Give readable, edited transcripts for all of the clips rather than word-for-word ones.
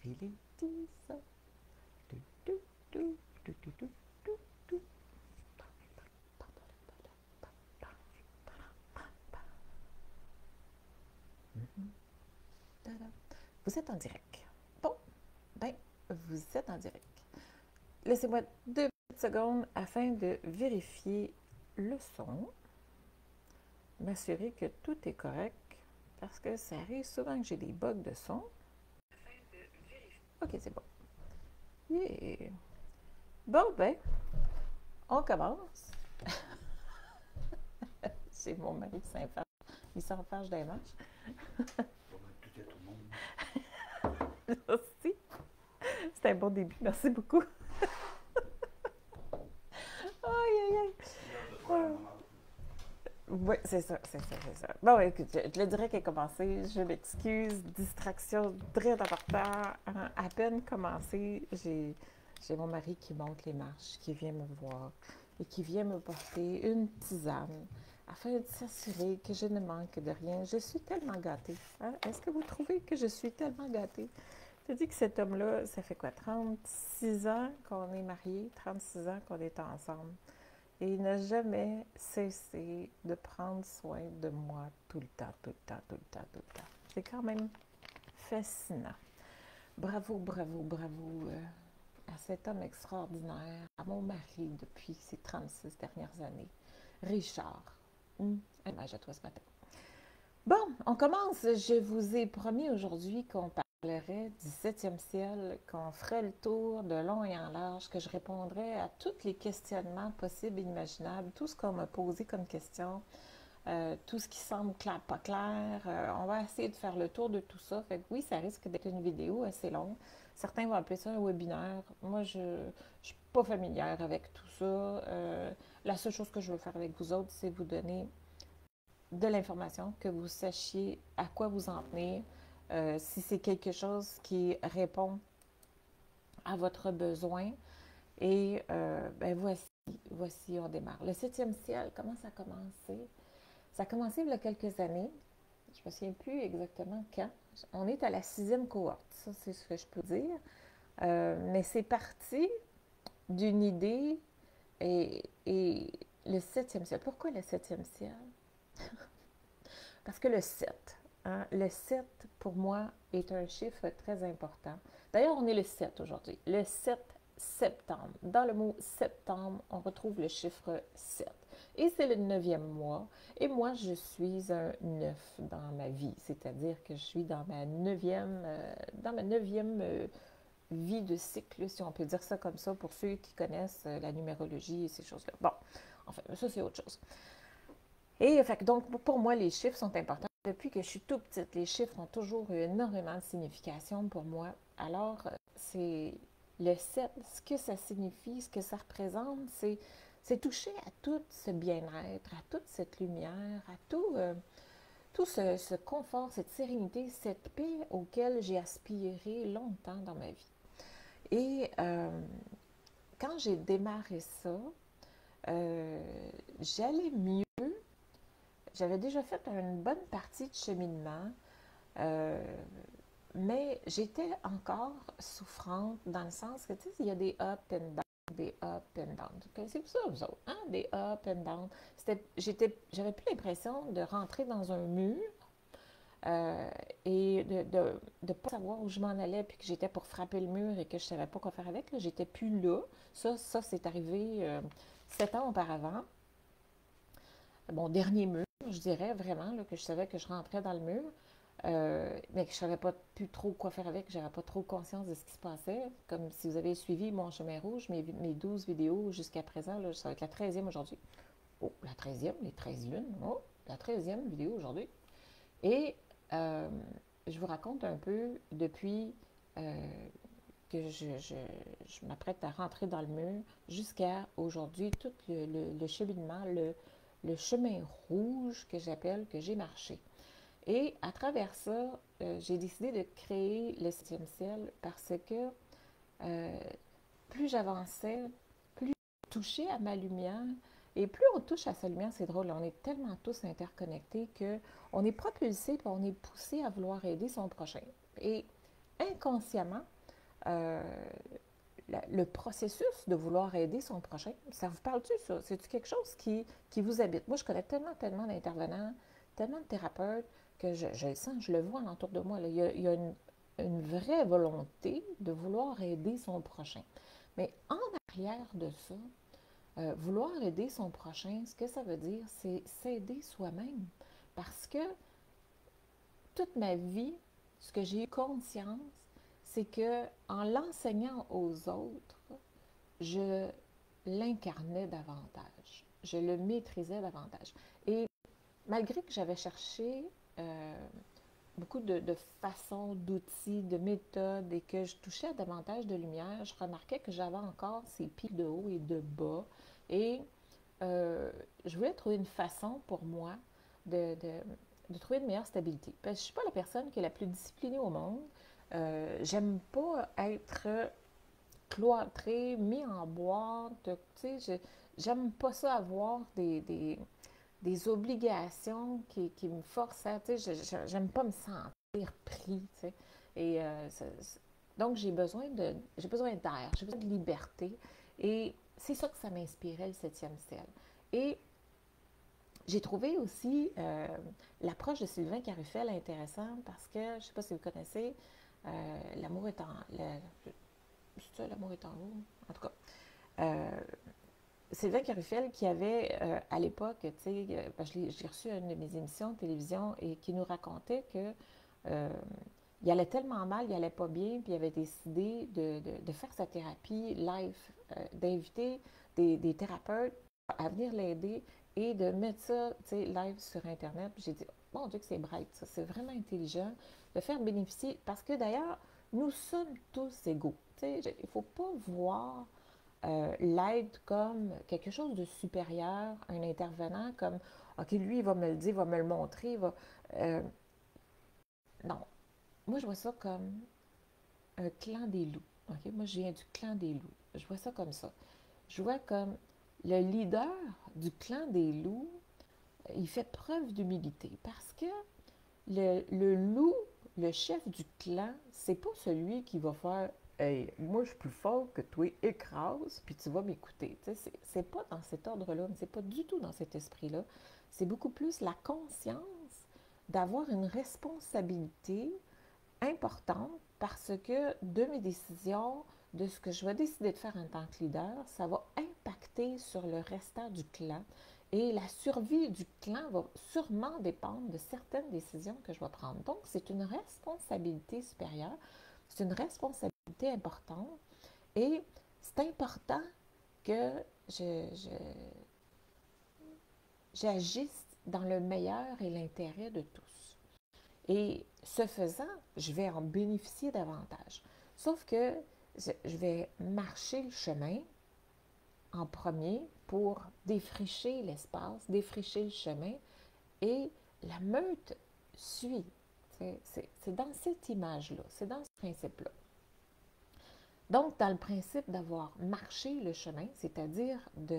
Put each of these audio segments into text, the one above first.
Laetitia. Du, du, du, du, du, du, du, du. Vous êtes en direct. Bon, ben, vous êtes en direct. Laissez-moi 2 petites secondes afin de vérifier le son, m'assurer que tout est correct, parce que ça arrive souvent que j'ai des bugs de son. Ok, c'est bon. Yeah. Bon, ben, on commence. C'est mon mari qui s'enfarge. Il s'enfarge des marches. Merci. C'est un bon début. Merci beaucoup. Aïe, aïe, aïe. Oui, c'est ça, c'est ça, c'est ça. Bon, écoute, je le dirais qu'elle a commencé. Je m'excuse. Distraction très importante. À peine commencé, j'ai mon mari qui monte les marches, qui vient me voir et qui vient me porter une tisane afin de s'assurer que je ne manque de rien. Je suis tellement gâtée. Hein? Est-ce que vous trouvez que je suis tellement gâtée? Je dis que cet homme-là, ça fait quoi? 36 ans qu'on est mariés, 36 ans qu'on est ensemble. Et il n'a jamais cessé de prendre soin de moi tout le temps, tout le temps, tout le temps, tout le temps. C'est quand même fascinant. Bravo, bravo, bravo à cet homme extraordinaire, à mon mari depuis ces 36 dernières années, Richard. Un hommage à toi ce matin. Bon, on commence. Je vous ai promis aujourd'hui qu'on parlerait du 7e ciel, qu'on ferait le tour de long et en large, que je répondrais à tous les questionnements possibles et imaginables, tout ce qu'on m'a posé comme question, tout ce qui semble clair, pas clair. On va essayer de faire le tour de tout ça. Fait que oui, ça risque d'être une vidéo assez longue. Certains vont appeler ça un webinaire. Moi, je ne suis pas familière avec tout ça. La seule chose que je veux faire avec vous autres, c'est vous donner de l'information, que vous sachiez à quoi vous en tenir, si c'est quelque chose qui répond à votre besoin. Et ben voici, on démarre. Le 7e ciel, comment ça a commencé? Ça a commencé il y a quelques années. Je ne me souviens plus exactement quand. On est à la 6e cohorte, ça c'est ce que je peux dire. Mais c'est parti d'une idée et le 7e ciel. Pourquoi le 7e ciel? Parce que le 7, pour moi, est un chiffre très important. D'ailleurs, on est le 7 aujourd'hui, le 7 septembre. Dans le mot septembre, on retrouve le chiffre 7. Et c'est le 9e mois. Et moi, je suis un 9 dans ma vie, c'est-à-dire que je suis dans ma 9e, vie de cycle, si on peut dire ça comme ça, pour ceux qui connaissent la numérologie et ces choses-là. Bon, enfin, ça, c'est autre chose. Et fait, donc, pour moi, les chiffres sont importants. Depuis que je suis tout petite, les chiffres ont toujours eu énormément de signification pour moi. Alors, c'est le 7, ce que ça signifie, ce que ça représente, c'est toucher à tout ce bien-être, à toute cette lumière, à tout ce confort, cette sérénité, cette paix auquel j'ai aspiré longtemps dans ma vie. Et quand j'ai démarré ça, j'allais mieux. J'avais déjà fait une bonne partie de cheminement, mais j'étais encore souffrante dans le sens que, tu sais, il y a des up and down, des up and down. C'est ça, vous autres, hein? Des up and down. J'avais plus l'impression de rentrer dans un mur et de ne pas savoir où je m'en allais, puis que j'étais pour frapper le mur et que je ne savais pas quoi faire avec. J'étais plus là. Ça c'est arrivé 7 ans auparavant. Mon dernier mur, je dirais vraiment, là, que je savais que je rentrais dans le mur, mais que je ne savais pas plus trop quoi faire avec, je n'avais pas trop conscience de ce qui se passait. Comme si vous avez suivi mon chemin rouge, mes 12 vidéos jusqu'à présent, là, ça va être la 13e aujourd'hui. Oh, la 13e, les 13 lunes. Oh, la 13e vidéo aujourd'hui. Et je vous raconte un peu depuis que je m'apprête à rentrer dans le mur jusqu'à aujourd'hui, tout le cheminement, le chemin rouge que j'appelle, que j'ai marché. Et à travers ça, j'ai décidé de créer le 7e ciel parce que plus j'avançais, plus je touchais à ma lumière. Et plus on touche à sa lumière, c'est drôle, on est tellement tous interconnectés qu'on est propulsé et on est poussé à vouloir aider son prochain. Et inconsciemment, euh, le processus de vouloir aider son prochain, ça vous parle-tu, ça? C'est-tu quelque chose qui vous habite? Moi, je connais tellement d'intervenants, tellement de thérapeutes, que je le sens, je le vois autour de moi. Là. Il y a une vraie volonté de vouloir aider son prochain. Mais en arrière de ça, vouloir aider son prochain, ce que ça veut dire, c'est s'aider soi-même. Parce que toute ma vie, ce que j'ai eu conscience, c'est que en l'enseignant aux autres, je l'incarnais davantage, je le maîtrisais davantage. Et malgré que j'avais cherché beaucoup de façons, d'outils, de méthodes et que je touchais à davantage de lumière, je remarquais que j'avais encore ces pics de haut et de bas. Et je voulais trouver une façon pour moi de, de, de trouver une meilleure stabilité. Parce que je ne suis pas la personne qui est la plus disciplinée au monde. J'aime pas être cloîtrée, mis en boîte. Tu sais, j'aime pas ça avoir des obligations qui me forcent à. Tu sais, j'aime pas me sentir pris. Tu sais. Et donc, j'ai besoin d'air, j'ai besoin de liberté. Et c'est ça que ça m'inspirait, le septième ciel. Et j'ai trouvé aussi l'approche de Sylvain Carufel intéressante parce que, je ne sais pas si vous connaissez, l'amour est en. C'est ça, l'amour est en haut? En tout cas, Sylvain Carufel qui avait à l'époque, tu sais, j'ai reçu une de mes émissions de télévision et qui nous racontait que euh, il allait tellement mal, il allait pas bien, puis il avait décidé de faire sa thérapie live, d'inviter des thérapeutes à venir l'aider et de mettre ça, tu sais, live sur Internet. Puis j'ai dit, mon Dieu que c'est bright, ça, c'est vraiment intelligent de faire bénéficier, parce que d'ailleurs, nous sommes tous égaux. Tu sais, il ne faut pas voir l'aide comme quelque chose de supérieur, un intervenant comme, OK, lui, il va me le dire, il va me le montrer, il va... euh, non, moi, je vois ça comme un clan des loups. OK? Moi, je viens du clan des loups. Je vois ça comme ça. Je vois comme le leader du clan des loups, il fait preuve d'humilité parce que le loup, le chef du clan, c'est pas celui qui va faire Hey, moi je suis plus fort que toi, écrase, puis tu vas m'écouter. C'est pas dans cet ordre-là, c'est pas du tout dans cet esprit-là. C'est beaucoup plus la conscience d'avoir une responsabilité importante parce que de mes décisions, de ce que je vais décider de faire en tant que leader, ça va impacter sur le restant du clan. Et la survie du clan va sûrement dépendre de certaines décisions que je vais prendre. Donc, c'est une responsabilité supérieure, c'est une responsabilité importante. Et c'est important que j'agisse dans le meilleur et l'intérêt de tous. Et ce faisant, je vais en bénéficier davantage. Sauf que je vais marcher le chemin en premier pour défricher l'espace, défricher le chemin, et la meute suit. C'est dans cette image-là, c'est dans ce principe-là. Donc, dans le principe d'avoir marché le chemin, c'est-à-dire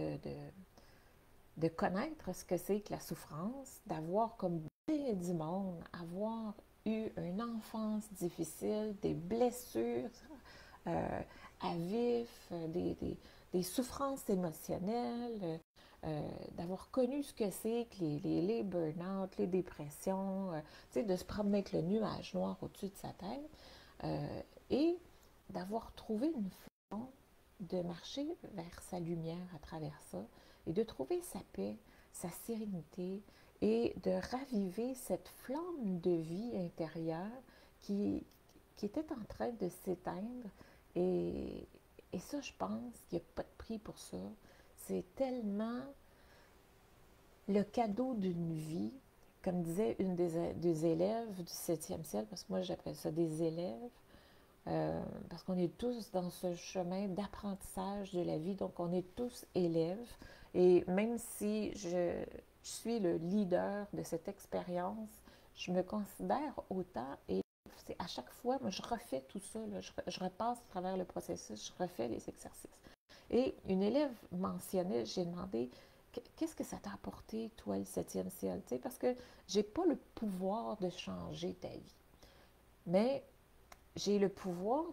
de connaître ce que c'est que la souffrance, d'avoir comme bien du monde, avoir eu une enfance difficile, des blessures euh, à vif, des souffrances émotionnelles, d'avoir connu ce que c'est que les burn-out, les dépressions, de se promener avec le nuage noir au-dessus de sa tête, et d'avoir trouvé une façon de marcher vers sa lumière à travers ça, et de trouver sa paix, sa sérénité, et de raviver cette flamme de vie intérieure qui, qui était en train de s'éteindre. Et ça, je pense qu'il n'y a pas de prix pour ça. C'est tellement le cadeau d'une vie, comme disait une des élèves du 7e ciel, parce que moi j'appelle ça des élèves, parce qu'on est tous dans ce chemin d'apprentissage de la vie, donc on est tous élèves. Et même si je suis le leader de cette expérience, je me considère autant, et c'est à chaque fois, moi je refais tout ça, là, je repasse à travers le processus, je refais les exercices. Et une élève mentionnait, j'ai demandé, qu'est-ce que ça t'a apporté, toi, le 7e ciel? Tu sais, parce que j'ai pas le pouvoir de changer ta vie. Mais j'ai le pouvoir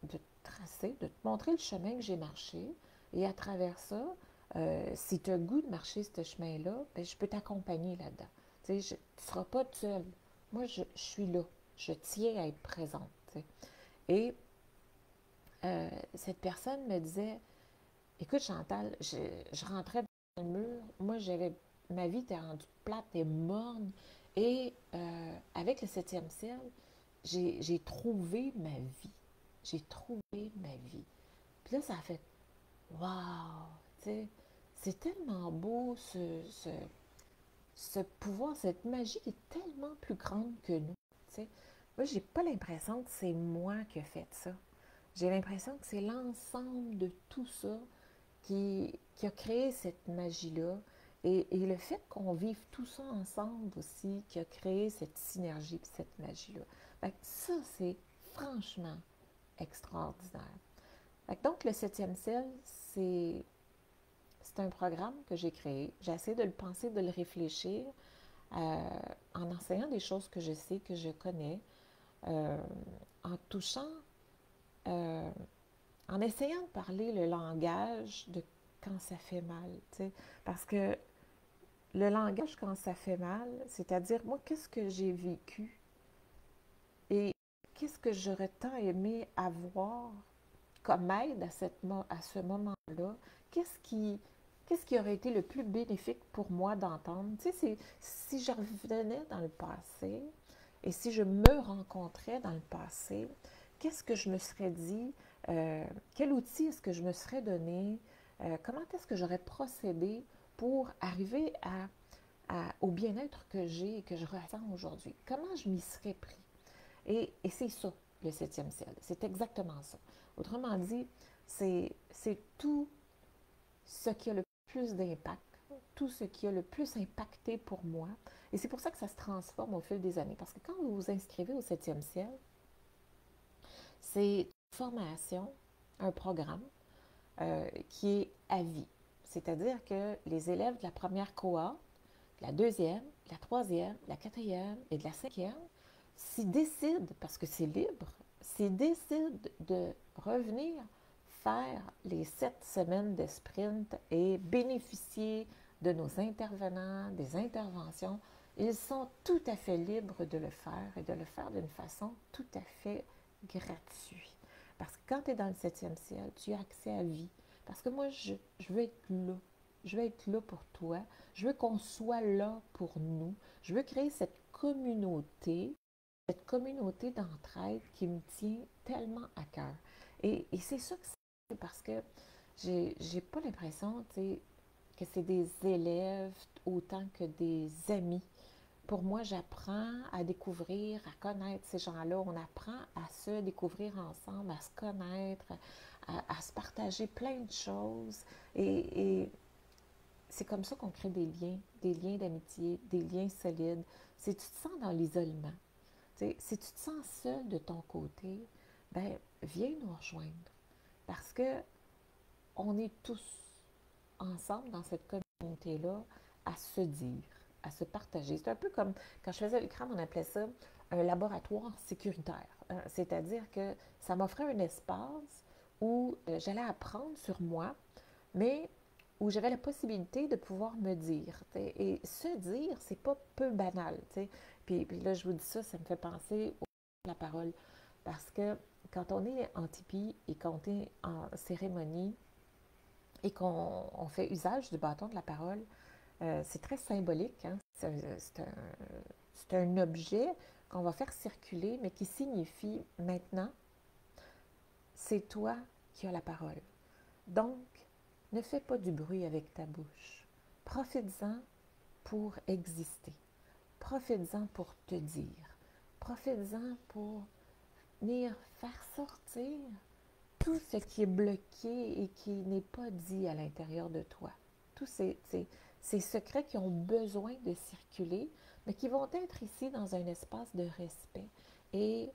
de te tracer, de te montrer le chemin que j'ai marché. Et à travers ça, si tu as le goût de marcher ce chemin-là, ben, je peux t'accompagner là-dedans. Tu ne seras pas toute seule. Moi, je suis là. Je tiens à être présente. T'sais. Et cette personne me disait, écoute Chantal, je rentrais dans le mur, moi ma vie était rendue plate et morne, et avec le septième ciel, j'ai trouvé ma vie. J'ai trouvé ma vie. Puis là, ça a fait, waouh, tu sais, c'est tellement beau ce pouvoir, cette magie qui est tellement plus grande que nous. Tu sais. Moi, j'ai pas l'impression que c'est moi qui ai fait ça. J'ai l'impression que c'est l'ensemble de tout ça qui a créé cette magie-là. Et le fait qu'on vive tout ça ensemble aussi, qui a créé cette synergie et cette magie-là. Fait que ça, c'est franchement extraordinaire. Fait que donc, le septième ciel, c'est un programme que j'ai créé. J'ai essayé de le penser, de le réfléchir en enseignant des choses que je sais, que je connais, euh, en touchant, euh, en essayant de parler le langage de quand ça fait mal. T'sais. Parce que le langage quand ça fait mal, c'est-à-dire, moi, qu'est-ce que j'ai vécu et qu'est-ce que j'aurais tant aimé avoir comme aide à ce moment-là? Qu'est-ce qui, qu'est-ce qui aurait été le plus bénéfique pour moi d'entendre? Tu sais, si je revenais dans le passé et si je me rencontrais dans le passé, qu'est-ce que je me serais dit? Quel outil est-ce que je me serais donné? Comment est-ce que j'aurais procédé pour arriver au bien-être que j'ai et que je ressens aujourd'hui? Comment je m'y serais pris? Et c'est ça, le septième ciel. C'est exactement ça. Autrement dit, c'est tout ce qui a le plus d'impact, tout ce qui a le plus impacté pour moi. Et c'est pour ça que ça se transforme au fil des années. Parce que quand vous vous inscrivez au septième ciel, c'est une formation, un programme qui est à vie. C'est-à-dire que les élèves de la première cohorte, de la deuxième, de la troisième, de la quatrième et de la cinquième, s'ils décident, parce que c'est libre, s'ils décident de revenir faire les 7 semaines de sprint et bénéficier de nos intervenants, des interventions, ils sont tout à fait libres de le faire et de le faire d'une façon tout à fait gratuite. Parce que quand tu es dans le septième ciel, tu as accès à vie. Parce que moi, je veux être là. Je veux être là pour toi. Je veux qu'on soit là pour nous. Je veux créer cette communauté d'entraide qui me tient tellement à cœur. Et c'est ça que c'est parce que j'ai pas l'impression que c'est des élèves autant que des amis. Pour moi, j'apprends à découvrir, à connaître ces gens-là. On apprend à se découvrir ensemble, à se connaître, à se partager plein de choses. Et c'est comme ça qu'on crée des liens d'amitié, des liens solides. Si tu te sens dans l'isolement, si tu te sens seul de ton côté, ben viens nous rejoindre. Parce que on est tous ensemble dans cette communauté-là à se dire, à se partager. C'est un peu comme quand je faisais le crâne, on appelait ça un laboratoire sécuritaire. C'est-à-dire que ça m'offrait un espace où j'allais apprendre sur moi, mais où j'avais la possibilité de pouvoir me dire. T'sais. Et se dire, c'est pas peu banal. Puis là, je vous dis ça, ça me fait penser à la parole. Parce que quand on est en tipi et quand on est en cérémonie et qu'on fait usage du bâton de la parole, c'est très symbolique. Hein? C'est un objet qu'on va faire circuler, mais qui signifie maintenant, c'est toi qui as la parole. Donc, ne fais pas du bruit avec ta bouche. Profites-en pour exister. Profites-en pour te dire. Profites-en pour venir faire sortir tout ce qui est bloqué et qui n'est pas dit à l'intérieur de toi. Tous ces secrets qui ont besoin de circuler, mais qui vont être ici dans un espace de respect et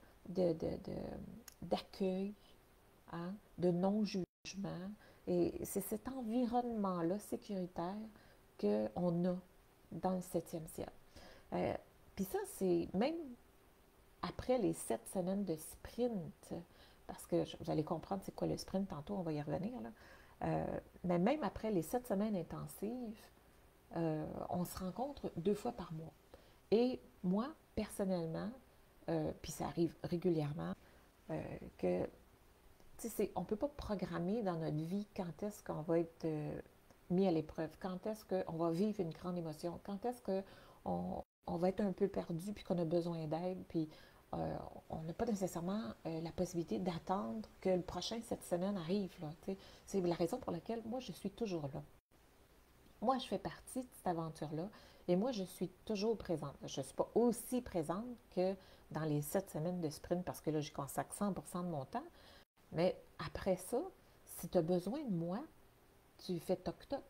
d'accueil, hein, de non-jugement. Et c'est cet environnement-là sécuritaire qu'on a dans le septième ciel. Puis ça, c'est même après les 7 semaines de sprint, parce que vous allez comprendre c'est quoi le sprint, tantôt on va y revenir, là. Mais même après les 7 semaines intensives, on se rencontre 2 fois par mois. Et moi, personnellement, puis ça arrive régulièrement, que on ne peut pas programmer dans notre vie quand est-ce qu'on va être mis à l'épreuve, quand est-ce qu'on va vivre une grande émotion, quand est-ce qu'on va être un peu perdu puis qu'on a besoin d'aide, puis on n'a pas nécessairement la possibilité d'attendre que le prochain cette semaine arrive. Là, c'est la raison pour laquelle moi, je suis toujours là. Moi, je fais partie de cette aventure-là et moi, je suis toujours présente. Je ne suis pas aussi présente que dans les 7 semaines de sprint parce que là, je consacre 100% de mon temps. Mais après ça, si tu as besoin de moi, tu fais toc-toc.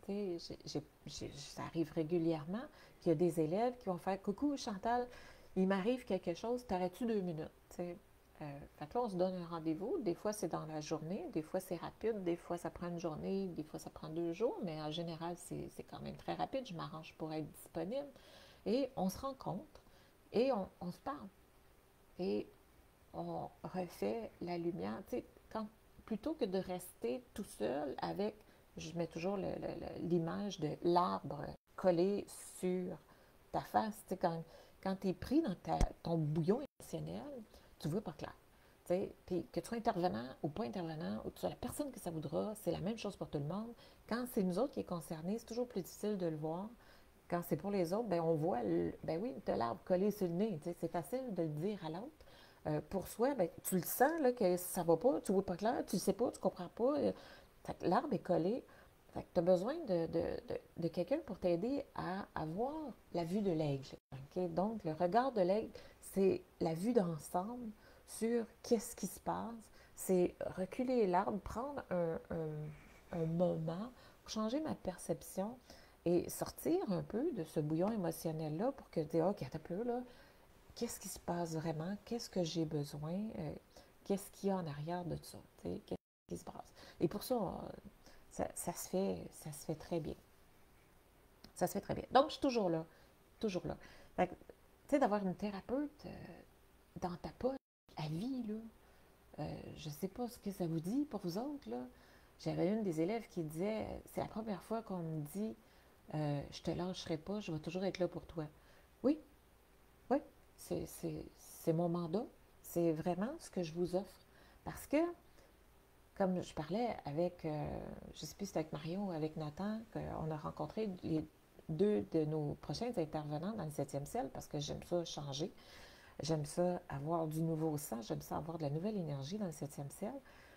Ça arrive régulièrement qu'il y a des élèves qui vont faire coucou Chantal, il m'arrive quelque chose, t'arrêtes-tu 2 minutes? Fait que là, on se donne un rendez-vous. Des fois, c'est dans la journée, des fois, c'est rapide, des fois, ça prend une journée, des fois, ça prend 2 jours, mais en général, c'est quand même très rapide. Je m'arrange pour être disponible. Et on se rencontre et on se parle. Et on refait la lumière. Plutôt que de rester tout seul avec, je mets toujours l'image de l'arbre collé sur ta face. Quand tu es pris dans ton bouillon émotionnel, tu ne vois pas clair. Puis que tu sois intervenant ou pas intervenant, ou que tu sois la personne que ça voudra, c'est la même chose pour tout le monde. Quand c'est nous autres qui est concerné, c'est toujours plus difficile de le voir. Quand c'est pour les autres, ben on voit, ben oui, tu as l'arbre collé sur le nez. C'est facile de le dire à l'autre. Pour soi, ben, tu le sens là, que ça ne va pas, tu ne vois pas clair, tu ne sais pas, tu ne comprends pas. L'arbre est collé. Tu as besoin de quelqu'un pour t'aider à avoir la vue de l'aigle. Okay? Donc, le regard de l'aigle, c'est la vue d'ensemble sur qu'est-ce qui se passe. C'est reculer l'arbre, prendre un moment pour changer ma perception et sortir un peu de ce bouillon émotionnel-là pour que je dise, OK, un peu là, qu'est-ce qui se passe vraiment, qu'est-ce que j'ai besoin, qu'est-ce qu'il y a en arrière de ça, qu'est-ce qui se passe. Et pour ça, ça se fait très bien. Ça se fait très bien. Donc, je suis toujours là, toujours là. Fait que, tu sais, d'avoir une thérapeute dans ta poche à vie, là, je ne sais pas ce que ça vous dit pour vous autres, là. J'avais une des élèves qui disait, c'est la première fois qu'on me dit, je te lâcherai pas, je vais toujours être là pour toi. Oui, oui, c'est mon mandat. C'est vraiment ce que je vous offre. Parce que, comme je parlais avec, je ne sais plus si c'était avec Mario ou avec Nathan, qu'on a rencontré les 2 de nos prochains intervenants dans le 7e ciel, parce que j'aime ça changer. J'aime ça avoir du nouveau sang, j'aime ça avoir de la nouvelle énergie dans le 7e ciel.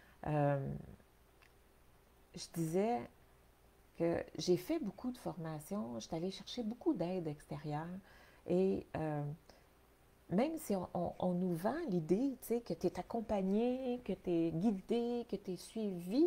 Je disais que j'ai fait beaucoup de formations, j'étais allée chercher beaucoup d'aide extérieure et même si on nous vend l'idée, que tu es accompagné, que tu es guidé, que tu es suivi,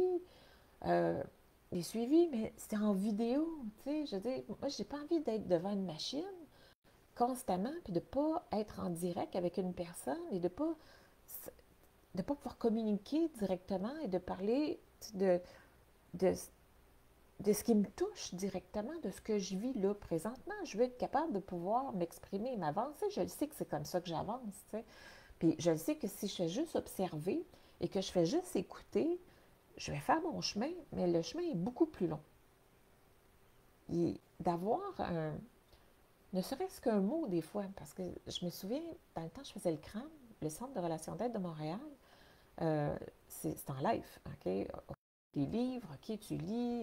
mais c'est en vidéo, je veux dire, moi, j'ai pas envie d'être devant une machine constamment, puis de ne pas être en direct avec une personne et de pas pouvoir communiquer directement et de parler de, de, de ce qui me touche directement, de ce que je vis là présentement. Je veux être capable de pouvoir m'exprimer et m'avancer. Je le sais que c'est comme ça que j'avance. Puis je le sais que si je fais juste observer et que je fais juste écouter, je vais faire mon chemin, mais le chemin est beaucoup plus long. Et d'avoir ne serait-ce qu'un mot des fois, parce que je me souviens, dans le temps, je faisais le CRAM, le Centre de relations d'aide de Montréal. C'est en live, OK? Des livres, OK, tu lis,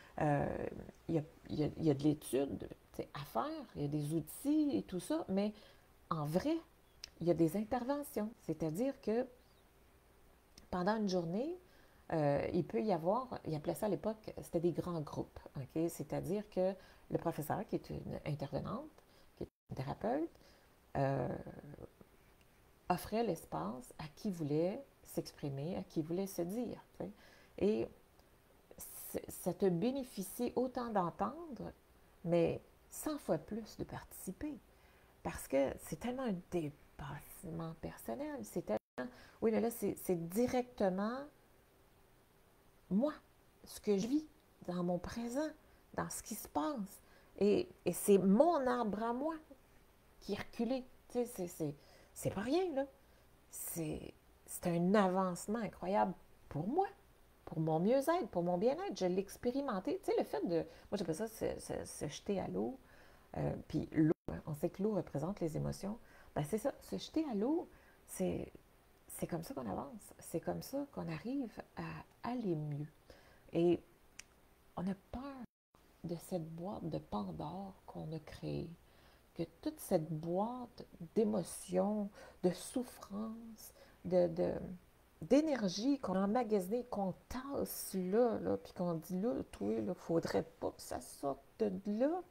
il y a de l'étude à faire, il y a des outils et tout ça, mais en vrai, il y a des interventions. C'est-à-dire que pendant une journée, il peut y avoir, il appelait ça à l'époque, c'était des grands groupes, OK? C'est-à-dire que le professeur, qui est une intervenante, qui est une thérapeute, euh, offrait l'espace à qui voulait s'exprimer, à qui voulait se dire. T'sais. Et ça te bénéficie autant d'entendre, mais 100 fois plus de participer. Parce que c'est tellement un dépassement personnel. C'est tellement. Oui, mais là, c'est directement moi, ce que je vis dans mon présent, dans ce qui se passe. Et c'est mon arbre à moi qui est reculé. Tu sais, c'est pas rien, là. C'est c'est un avancement incroyable pour moi, pour mon mieux-être, pour mon bien-être. Je l'ai expérimenté. Tu sais, le fait de... Moi, j'appelle ça se jeter à l'eau. Puis l'eau, hein, on sait que l'eau représente les émotions. Ben, c'est ça, se jeter à l'eau, c'est, c'est comme ça qu'on avance. C'est comme ça qu'on arrive à aller mieux. Et on a peur de cette boîte de Pandore qu'on a créée, que toute cette boîte d'émotions, de souffrance, de, d'énergie qu'on a emmagasinée, qu'on tasse là puis qu'on dit là, toi, il faudrait pas que ça sorte de là.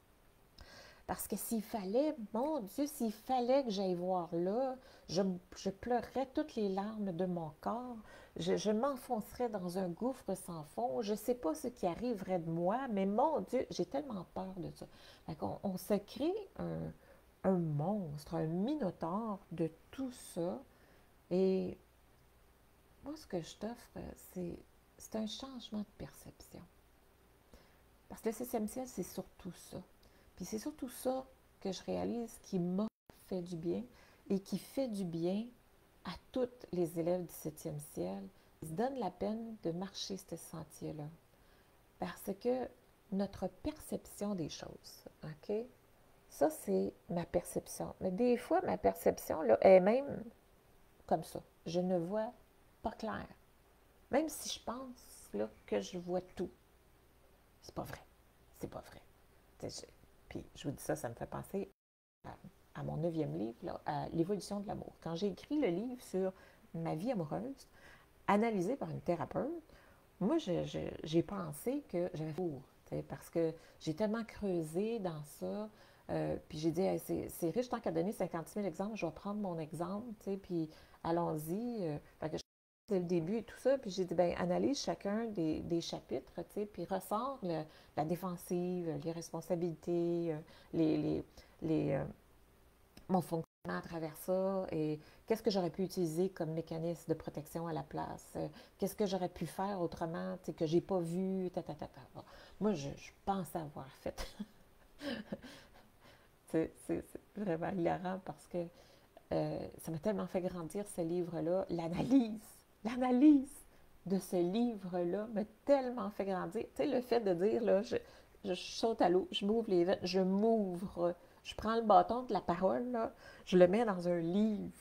Parce que s'il fallait, mon Dieu, s'il fallait que j'aille voir là, je pleurerais toutes les larmes de mon corps, je m'enfoncerais dans un gouffre sans fond, je ne sais pas ce qui arriverait de moi, mais mon Dieu, j'ai tellement peur de ça. On se crée un monstre, un minotaure de tout ça, et moi, ce que je t'offre, c'est un changement de perception. Parce que le septième ciel, c'est surtout ça. Puis c'est surtout ça que je réalise qui m'a fait du bien et qui fait du bien à tous les élèves du septième ciel. Ils se donnent la peine de marcher ce sentier-là. Parce que notre perception des choses, OK? Ça, c'est ma perception. Mais des fois, ma perception là, est même comme ça. Je ne vois pas clair. Même si je pense là, que je vois tout. C'est pas vrai. C'est pas vrai. Puis je vous dis ça, ça me fait penser à mon 9e livre, là, à l'évolution de l'amour. Quand j'ai écrit le livre sur ma vie amoureuse, analysé par une thérapeute, moi, j'ai pensé que j'avais four, parce que j'ai tellement creusé dans ça. Puis j'ai dit, hey, c'est riche tant qu'à donner 50 000 exemples, je vais prendre mon exemple, puis allons-y. Fait que c'est le début et tout ça. Puis j'ai dit, ben analyse chacun des chapitres, puis ressort la défensive, les responsabilités, les, mon fonctionnement à travers ça et qu'est-ce que j'aurais pu utiliser comme mécanisme de protection à la place, qu'est-ce que j'aurais pu faire autrement, que j'ai pas vu, Bon, moi, je pense avoir fait. C'est vraiment hilarant parce que ça m'a tellement fait grandir ce livre-là. L'analyse de ce livre-là m'a tellement fait grandir. Tu sais, le fait de dire, là, je saute à l'eau, je m'ouvre les veines, je m'ouvre, je prends le bâton de la parole, là, je le mets dans un livre.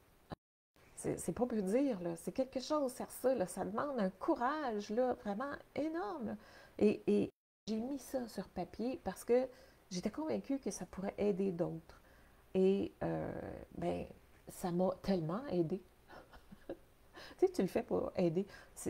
C'est pas peu dire, là. C'est quelque chose, faire ça, là. Ça demande un courage, là, vraiment énorme. Et j'ai mis ça sur papier parce que j'étais convaincue que ça pourrait aider d'autres. Et, ben, ça m'a tellement aidé. Tu sais, tu le fais pour aider.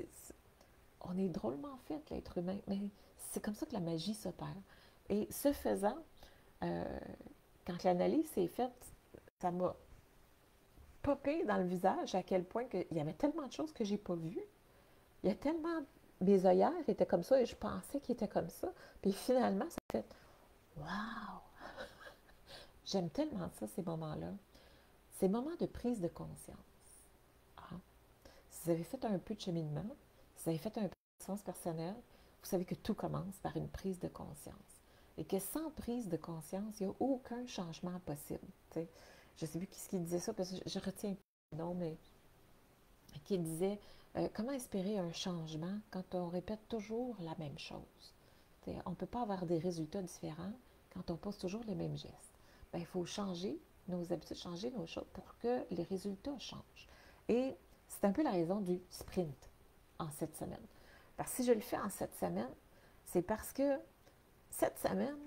On est drôlement fait, l'être humain, mais c'est comme ça que la magie s'opère. Et ce faisant, euh, quand l'analyse s'est faite, ça m'a popé dans le visage à quel point il y avait tellement de choses que j'ai pas vues. Il y a tellement... Mes œillères étaient comme ça et je pensais qu'ils étaient comme ça. Puis finalement, ça fait waouh! J'aime tellement ça, ces moments-là. Ces moments de prise de conscience. Ah. Si vous avez fait un peu de cheminement, si vous avez fait un peu de conscience personnelle, vous savez que tout commence par une prise de conscience. Et que sans prise de conscience, il n'y a aucun changement possible. T'sais. Je ne sais plus qui disait ça, parce que je retiens le nom, mais qui disait comment espérer un changement quand on répète toujours la même chose. T'sais, on ne peut pas avoir des résultats différents quand on pose toujours les mêmes gestes. Ben, il faut changer nos habitudes, changer nos choses pour que les résultats changent. Et c'est un peu la raison du sprint en 7 semaines. Parce que si je le fais en 7 semaines, c'est parce que 7 semaines,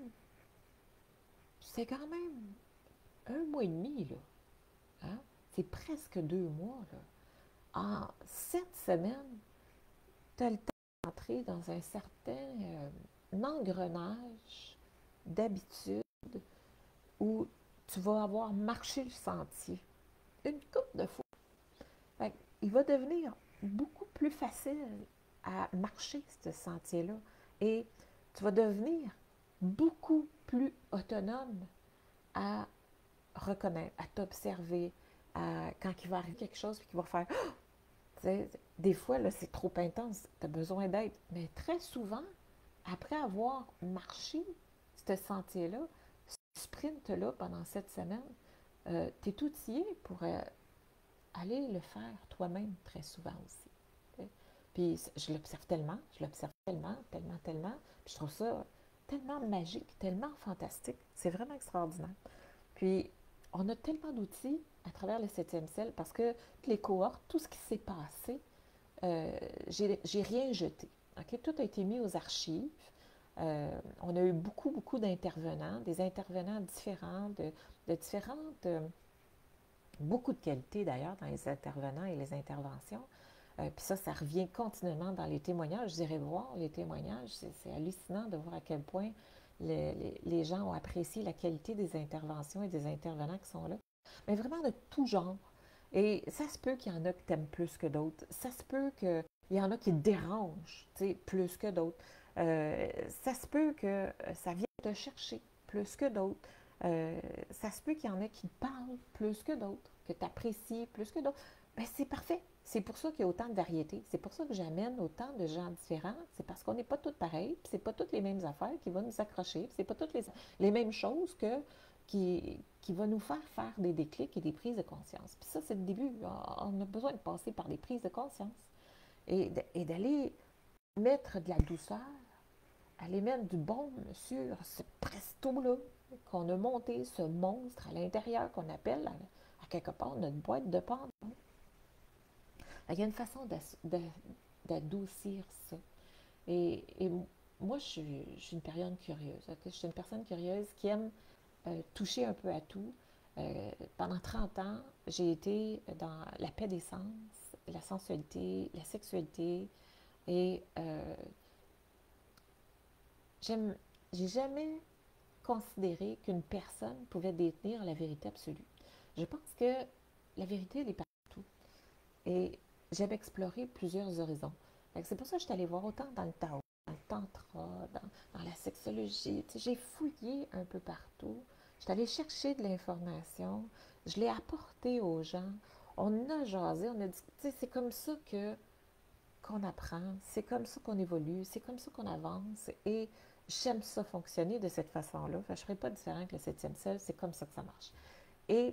c'est quand même 1 mois et demi, là. Hein? C'est presque 2 mois, là. En 7 semaines, tu as le temps d'entrer dans un certain engrenage d'habitude où tu vas avoir marché le sentier une couple de fois. Fait, il va devenir beaucoup plus facile à marcher ce sentier-là et tu vas devenir beaucoup plus autonome à reconnaître, à t'observer, quand il va arriver quelque chose et qu'il va faire des fois, là, c'est trop intense, tu as besoin d'aide. Mais très souvent, après avoir marché ce sentier-là, ce sprint-là pendant 7 semaines, tu es outillé pour aller le faire toi-même très souvent aussi. Okay? Puis je l'observe tellement, tellement, tellement. Puis je trouve ça tellement magique, tellement fantastique. C'est vraiment extraordinaire. Puis on a tellement d'outils à travers le septième ciel parce que les cohortes, tout ce qui s'est passé, j'ai rien jeté. Okay? Tout a été mis aux archives. On a eu beaucoup, beaucoup d'intervenants, des intervenants différents, de différentes, beaucoup de qualités d'ailleurs dans les intervenants et les interventions. Puis ça revient continuellement dans les témoignages. J'irai voir les témoignages. C'est hallucinant de voir à quel point les gens ont apprécié la qualité des interventions et des intervenants qui sont là. Mais vraiment de tout genre. Et ça se peut qu'il y en a qui t'aiment plus que d'autres. Ça se peut qu'il y en a qui te dérangent plus que d'autres. Ça se peut que ça vienne te chercher plus que d'autres. Ça se peut qu'il y en a qui te parlent plus que d'autres, que tu apprécies plus que d'autres. Ben, c'est parfait. C'est pour ça qu'il y a autant de variétés. C'est pour ça que j'amène autant de gens différents. C'est parce qu'on n'est pas tous pareils, puis c'est pas toutes les mêmes affaires qui vont nous accrocher, puis c'est pas toutes les mêmes choses qui va nous faire des déclics et des prises de conscience. Puis ça, c'est le début. On a besoin de passer par des prises de conscience et d'aller mettre de la douceur, aller mettre du baume sur ce presto-là qu'on a monté, ce monstre à l'intérieur qu'on appelle à quelque part notre boîte de Pandore. Il y a une façon d'adoucir ça. Et moi, je suis une personne curieuse. Okay? Je suis une personne curieuse qui aime toucher un peu à tout. Pendant 30 ans, j'ai été dans la paix des sens, la sensualité, la sexualité et j'ai jamais considéré qu'une personne pouvait détenir la vérité absolue. Je pense que la vérité, elle est partout. Et j'aime explorer plusieurs horizons. C'est pour ça que je suis allée voir autant dans le Tao, dans le Tantra, dans la sexologie. J'ai fouillé un peu partout. Je suis allée chercher de l'information. Je l'ai apporté aux gens. On a jasé, on a dit, c'est comme ça qu'on apprend, c'est comme ça qu'on évolue, c'est comme ça qu'on avance. Et j'aime ça fonctionner de cette façon-là. Je ne serais pas différent que le septième ciel, c'est comme ça que ça marche. Et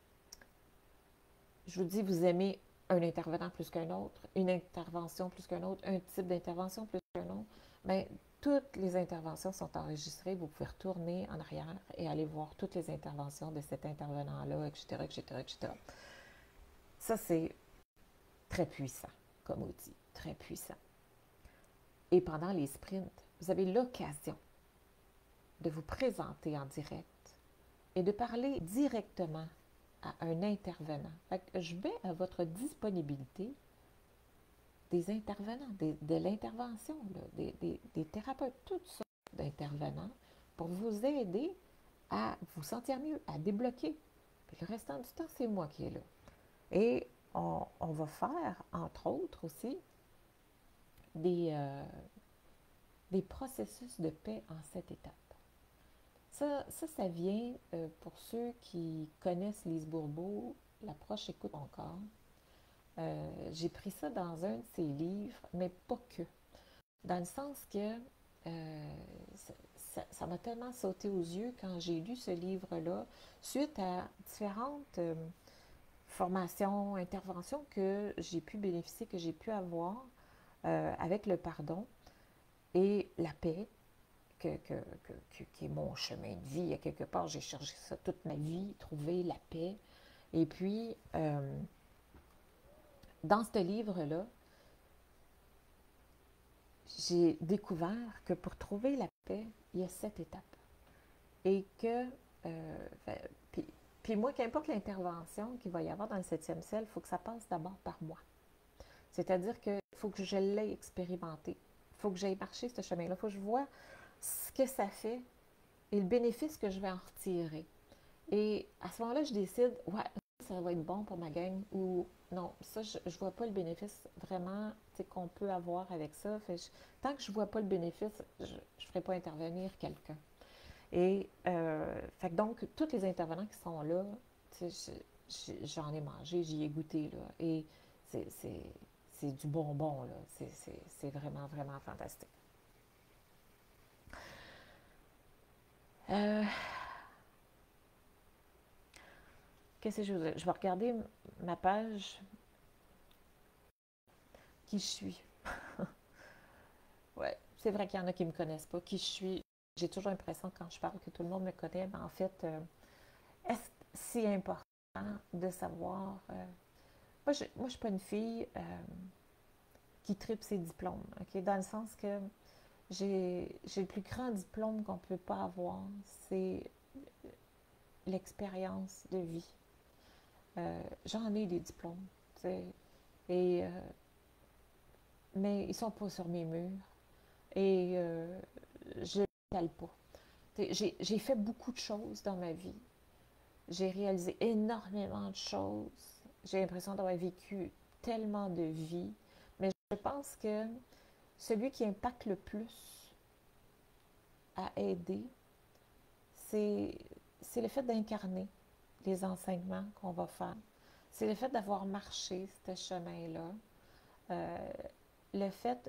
je vous dis, vous aimez un intervenant plus qu'un autre, une intervention plus qu'un autre, un type d'intervention plus qu'un autre, bien, toutes les interventions sont enregistrées. Vous pouvez retourner en arrière et aller voir toutes les interventions de cet intervenant-là, etc., etc., etc. Ça, c'est très puissant comme outil, très puissant. Et pendant les sprints, vous avez l'occasion de vous présenter en direct et de parler directement à un intervenant. Fait que je mets à votre disponibilité des intervenants, de l'intervention, des thérapeutes, toutes sortes d'intervenants pour vous aider à vous sentir mieux, à débloquer. Puis le restant du temps, c'est moi qui est là. Et on va faire, entre autres aussi, des processus de paix en 7 étapes. Ça vient, pour ceux qui connaissent Lise Bourbeau, l'approche écoute mon corps. J'ai pris ça dans un de ses livres, mais pas que. Dans le sens que ça m'a tellement sauté aux yeux quand j'ai lu ce livre-là, suite à différentes formations, interventions que j'ai pu bénéficier, que j'ai pu avoir avec le pardon et la paix, qui est mon chemin de vie. À quelque part, j'ai cherché ça toute ma vie, trouver la paix. Et puis, dans ce livre-là, j'ai découvert que pour trouver la paix, il y a 7 étapes. Et que, puis moi, qu'importe l'intervention qu'il va y avoir dans le 7e ciel, il faut que ça passe d'abord par moi. C'est-à-dire qu'il faut que je l'aie expérimenté. Il faut que j'aille marcher ce chemin-là. Il faut que je vois ce que ça fait et le bénéfice que je vais en retirer. Et à ce moment-là, je décide, ouais, ça va être bon pour ma gang ou non, ça, je ne vois pas le bénéfice vraiment qu'on peut avoir avec ça. Tant que je ne vois pas le bénéfice, je ne ferai pas intervenir quelqu'un. Et fait que donc, tous les intervenants qui sont là, j'en ai mangé, j'y ai goûté, là. Et c'est du bonbon, là. C'est vraiment, vraiment fantastique. qu'est-ce que je veux dire? Je vais regarder ma page, qui je suis. Ouais, c'est vrai qu'il y en a qui ne me connaissent pas. Qui je suis, j'ai toujours l'impression quand je parle que tout le monde me connaît, mais en fait, est-ce que c'est important de savoir. Moi, je suis pas une fille qui tripe ses diplômes, ok? Dans le sens que j'ai le plus grand diplôme qu'on ne peut pas avoir, c'est l'expérience de vie. J'en ai des diplômes, tu sais, et, mais ils ne sont pas sur mes murs et je ne les pas. J'ai fait beaucoup de choses dans ma vie. J'ai réalisé énormément de choses. J'ai l'impression d'avoir vécu tellement de vies. Mais je pense que celui qui impacte le plus à aider, c'est le fait d'incarner les enseignements qu'on va faire. C'est le fait d'avoir marché ce chemin-là. Euh, le fait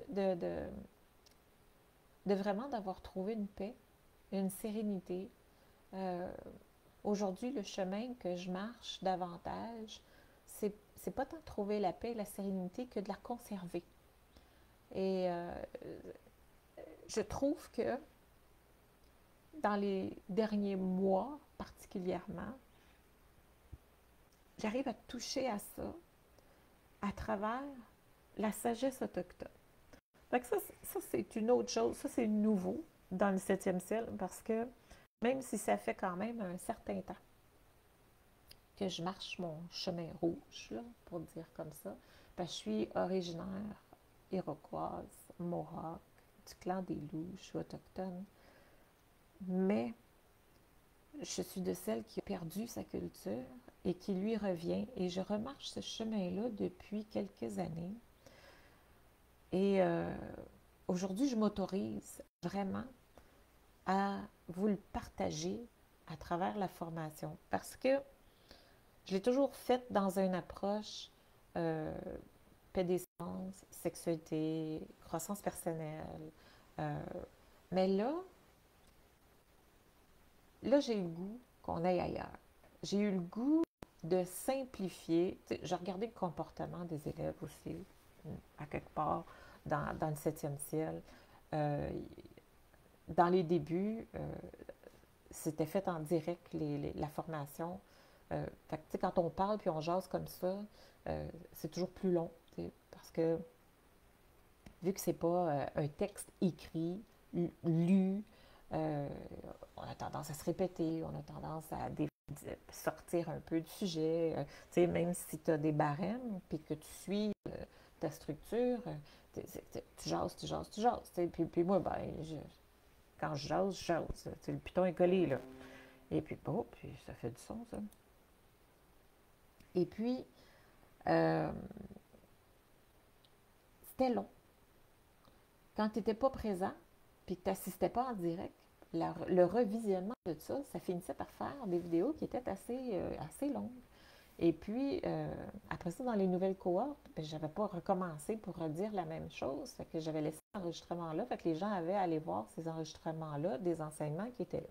de vraiment d'avoir trouvé une paix, une sérénité. Euh, Aujourd'hui, le chemin que je marche davantage, c'est pas tant de trouver la paix et la sérénité que de la conserver. Et je trouve que dans les derniers mois particulièrement, j'arrive à toucher à ça à travers la sagesse autochtone. Fait que ça c'est une autre chose, ça c'est nouveau dans le 7e ciel parce que même si ça fait quand même un certain temps que je marche mon chemin rouge, là, pour dire comme ça, parce que je suis originaire iroquoise, mohawk, du clan des loups, je suis autochtone, mais je suis de celle qui a perdu sa culture et qui lui revient, et je remarche ce chemin-là depuis quelques années. Et aujourd'hui, je m'autorise vraiment à vous le partager à travers la formation parce que je l'ai toujours faite dans une approche pédescence, sexualité, croissance personnelle. Euh, mais là, j'ai eu le goût qu'on aille ailleurs. J'ai eu le goût de simplifier. Tu sais, j'ai regardé le comportement des élèves aussi, à quelque part, dans le 7e ciel. Euh, dans les débuts, c'était fait en direct, la formation. Fait que, quand on parle puis on jase comme ça, c'est toujours plus long. Parce que vu que c'est pas un texte écrit, lu, euh, on a tendance à se répéter, on a tendance à sortir un peu du sujet. Même si tu as des barèmes puis que tu suis ta structure, tu jases, tu jases, tu jases. Puis moi, ben, quand je jase, je jase. Le piton est collé, là. Et puis, bon, puis ça fait du son, ça. Et puis, euh, c'était long. Quand tu n'étais pas présent, puis que tu n'assistais pas en direct, le revisionnement de ça, ça finissait par faire des vidéos qui étaient assez longues. Et puis, après ça, dans les nouvelles cohortes, ben, je n'avais pas recommencé pour redire la même chose. Fait que j'avais laissé cet enregistrement-là. Fait que les gens avaient à aller voir ces enregistrements-là, des enseignements qui étaient là.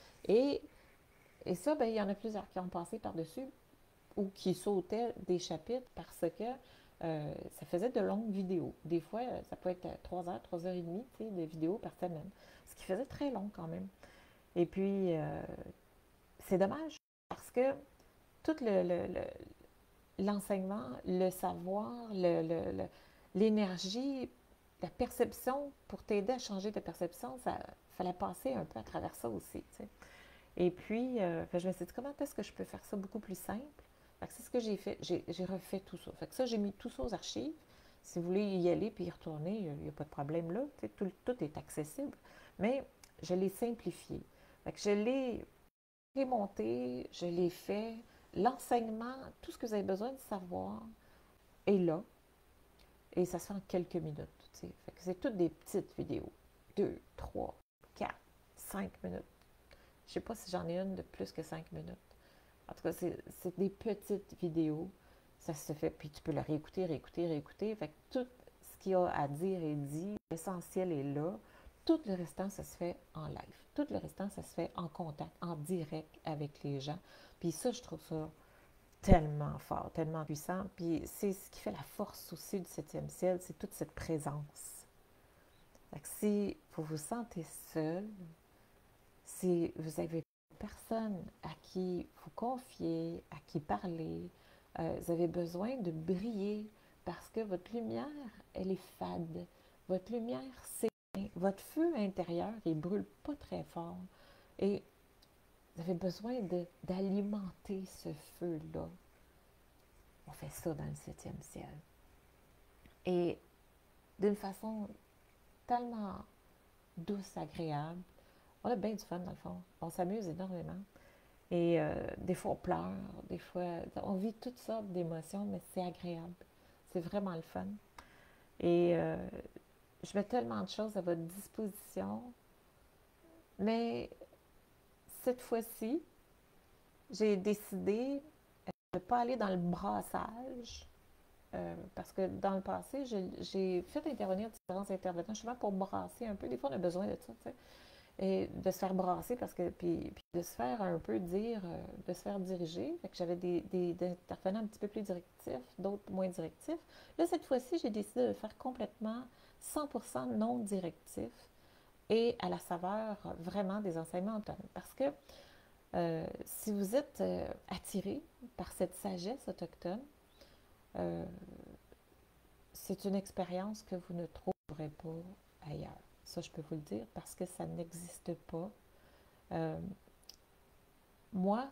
Et ça, ben, il y en a plusieurs qui ont passé par-dessus ou qui sautaient des chapitres parce que ça faisait de longues vidéos. Des fois, ça peut être 3 heures, 3 heures et demie de vidéos par semaine, ce qui faisait très long quand même. Et puis, c'est dommage parce que tout l'enseignement, le savoir, l'énergie, la perception, pour t'aider à changer ta perception, ça fallait passer un peu à travers ça aussi. T'sais. Et puis, je me suis dit, comment est-ce que je peux faire ça beaucoup plus simple? C'est ce que j'ai fait. J'ai refait tout ça. Fait que ça, j'ai mis tout ça aux archives. Si vous voulez y aller puis y retourner, il n'y a pas de problème là. Tout est accessible. Mais je l'ai simplifié. Fait que je l'ai remonté, je l'ai fait. L'enseignement, tout ce que vous avez besoin de savoir est là. Et ça se fait en quelques minutes. Fait que c'est toutes des petites vidéos. 2, 3, 4, 5 minutes. Je ne sais pas si j'en ai une de plus que 5 minutes. En tout cas, c'est des petites vidéos. Ça se fait, puis tu peux le réécouter, réécouter, réécouter. Fait que tout ce qu'il y a à dire est dit. L'essentiel est là. Tout le restant, ça se fait en live. Tout le restant, ça se fait en contact, en direct avec les gens. Puis ça, je trouve ça tellement fort, tellement puissant. Puis c'est ce qui fait la force aussi du septième ciel, c'est toute cette présence. Fait que si vous vous sentez seul, si vous avez personne à qui vous confier, à qui parler, vous avez besoin de briller parce que votre lumière, elle est fade. Votre lumière s'éteint. Votre feu intérieur, il ne brûle pas très fort. Et vous avez besoin d'alimenter ce feu-là. On fait ça dans le septième ciel. Et d'une façon tellement douce, agréable. On a bien du fun, dans le fond. On s'amuse énormément. Et des fois, on pleure, des fois, on vit toutes sortes d'émotions, mais c'est agréable. C'est vraiment le fun. Et je mets tellement de choses à votre disposition. Mais cette fois-ci, j'ai décidé de ne pas aller dans le brassage. Parce que dans le passé, j'ai fait intervenir différents intervenants, justement pour brasser un peu. Des fois, on a besoin de ça, tu sais. Et de se faire brasser parce que puis de se faire un peu dire, de se faire diriger. Fait que j'avais des intervenants un petit peu plus directifs, d'autres moins directifs. Là, cette fois-ci, j'ai décidé de faire complètement 100% non directif et à la saveur vraiment des enseignements autonomes. Parce que si vous êtes attiré par cette sagesse autochtone, euh, c'est une expérience que vous ne trouverez pas ailleurs. Ça, je peux vous le dire parce que ça n'existe pas. Euh, moi,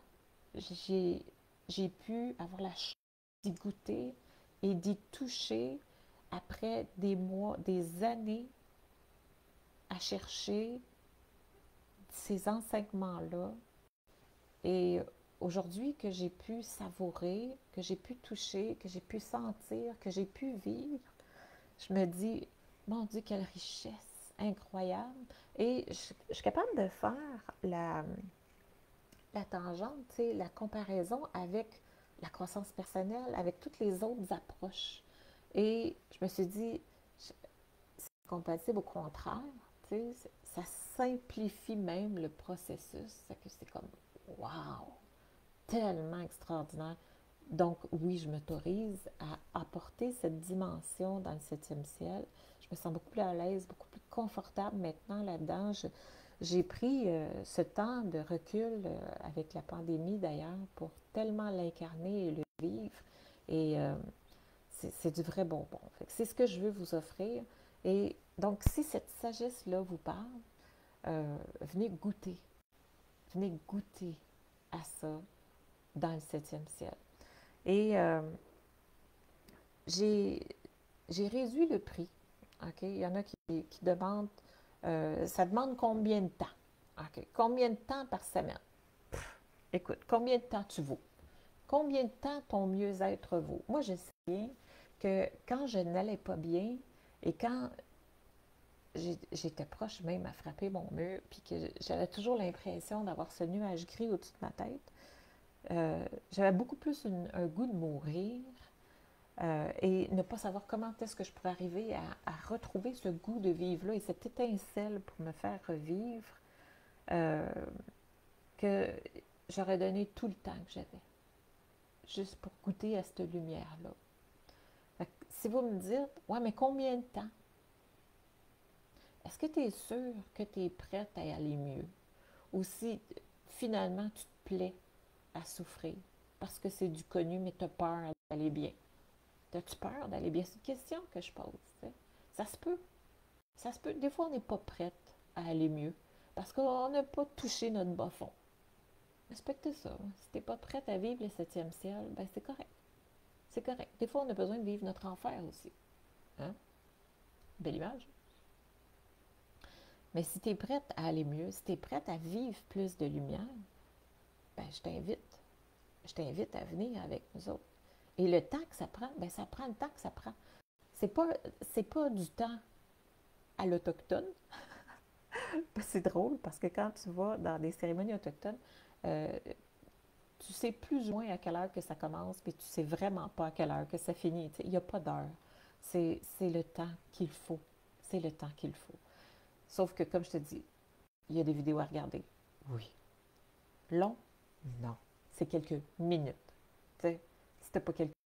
j'ai pu avoir la chance d'y goûter et d'y toucher après des mois, des années à chercher ces enseignements-là. Et aujourd'hui, que j'ai pu savourer, que j'ai pu toucher, que j'ai pu sentir, que j'ai pu vivre, je me dis, mon Dieu, quelle richesse incroyable. Et je suis capable de faire la tangente, tu sais, la comparaison avec la croissance personnelle, avec toutes les autres approches. Et je me suis dit, c'est compatible au contraire, tu sais, ça simplifie même le processus. C'est comme, wow, tellement extraordinaire. Donc, oui, je m'autorise à apporter cette dimension dans le septième ciel. Je me sens beaucoup plus à l'aise, beaucoup plus confortable maintenant là-dedans. J'ai pris ce temps de recul avec la pandémie d'ailleurs pour tellement l'incarner et le vivre. Et c'est du vrai bonbon. C'est ce que je veux vous offrir. Et donc, si cette sagesse-là vous parle, venez goûter. Venez goûter à ça dans le septième ciel. Et j'ai réduit le prix. OK? Il y en a qui demandent, ça demande combien de temps? OK? Combien de temps par semaine? Écoute, combien de temps tu vaux? Combien de temps ton mieux-être vaut? Moi, je sais bien que quand je n'allais pas bien et quand j'étais proche même à frapper mon mur, puis que j'avais toujours l'impression d'avoir ce nuage gris au-dessus de ma tête, j'avais beaucoup plus un goût de mourir et ne pas savoir comment est-ce que je pourrais arriver à retrouver ce goût de vivre-là et cette étincelle pour me faire revivre euh, que j'aurais donné tout le temps que j'avais, juste pour goûter à cette lumière-là. Si vous me dites, ouais, mais combien de temps? Est-ce que tu es sûr que tu es prête à aller mieux? Ou si finalement tu te plais à souffrir parce que c'est du connu, mais tu as peur d'aller bien? As-tu peur d'aller bien? C'est une question que je pose. T'sais. Ça se peut. Ça se peut. Des fois, on n'est pas prête à aller mieux parce qu'on n'a pas touché notre bas fond. Respectez ça. Si tu n'es pas prête à vivre le septième ciel, ben c'est correct. C'est correct. Des fois, on a besoin de vivre notre enfer aussi. Hein? Belle image. Mais si tu es prête à aller mieux, si tu es prête à vivre plus de lumière, ben je t'invite. Je t'invite à venir avec nous autres. Et le temps que ça prend, ben ça prend le temps que ça prend. C'est pas du temps à l'autochtone. C'est drôle parce que quand tu vas dans des cérémonies autochtones, euh, tu sais plus ou moins à quelle heure que ça commence, puis tu sais vraiment pas à quelle heure que ça finit. Il n'y a pas d'heure. C'est le temps qu'il faut. C'est le temps qu'il faut. Sauf que, comme je te dis, il y a des vidéos à regarder. Oui. Long? Non. C'est quelques minutes. Tu sais, si t'as pas quelqu'un.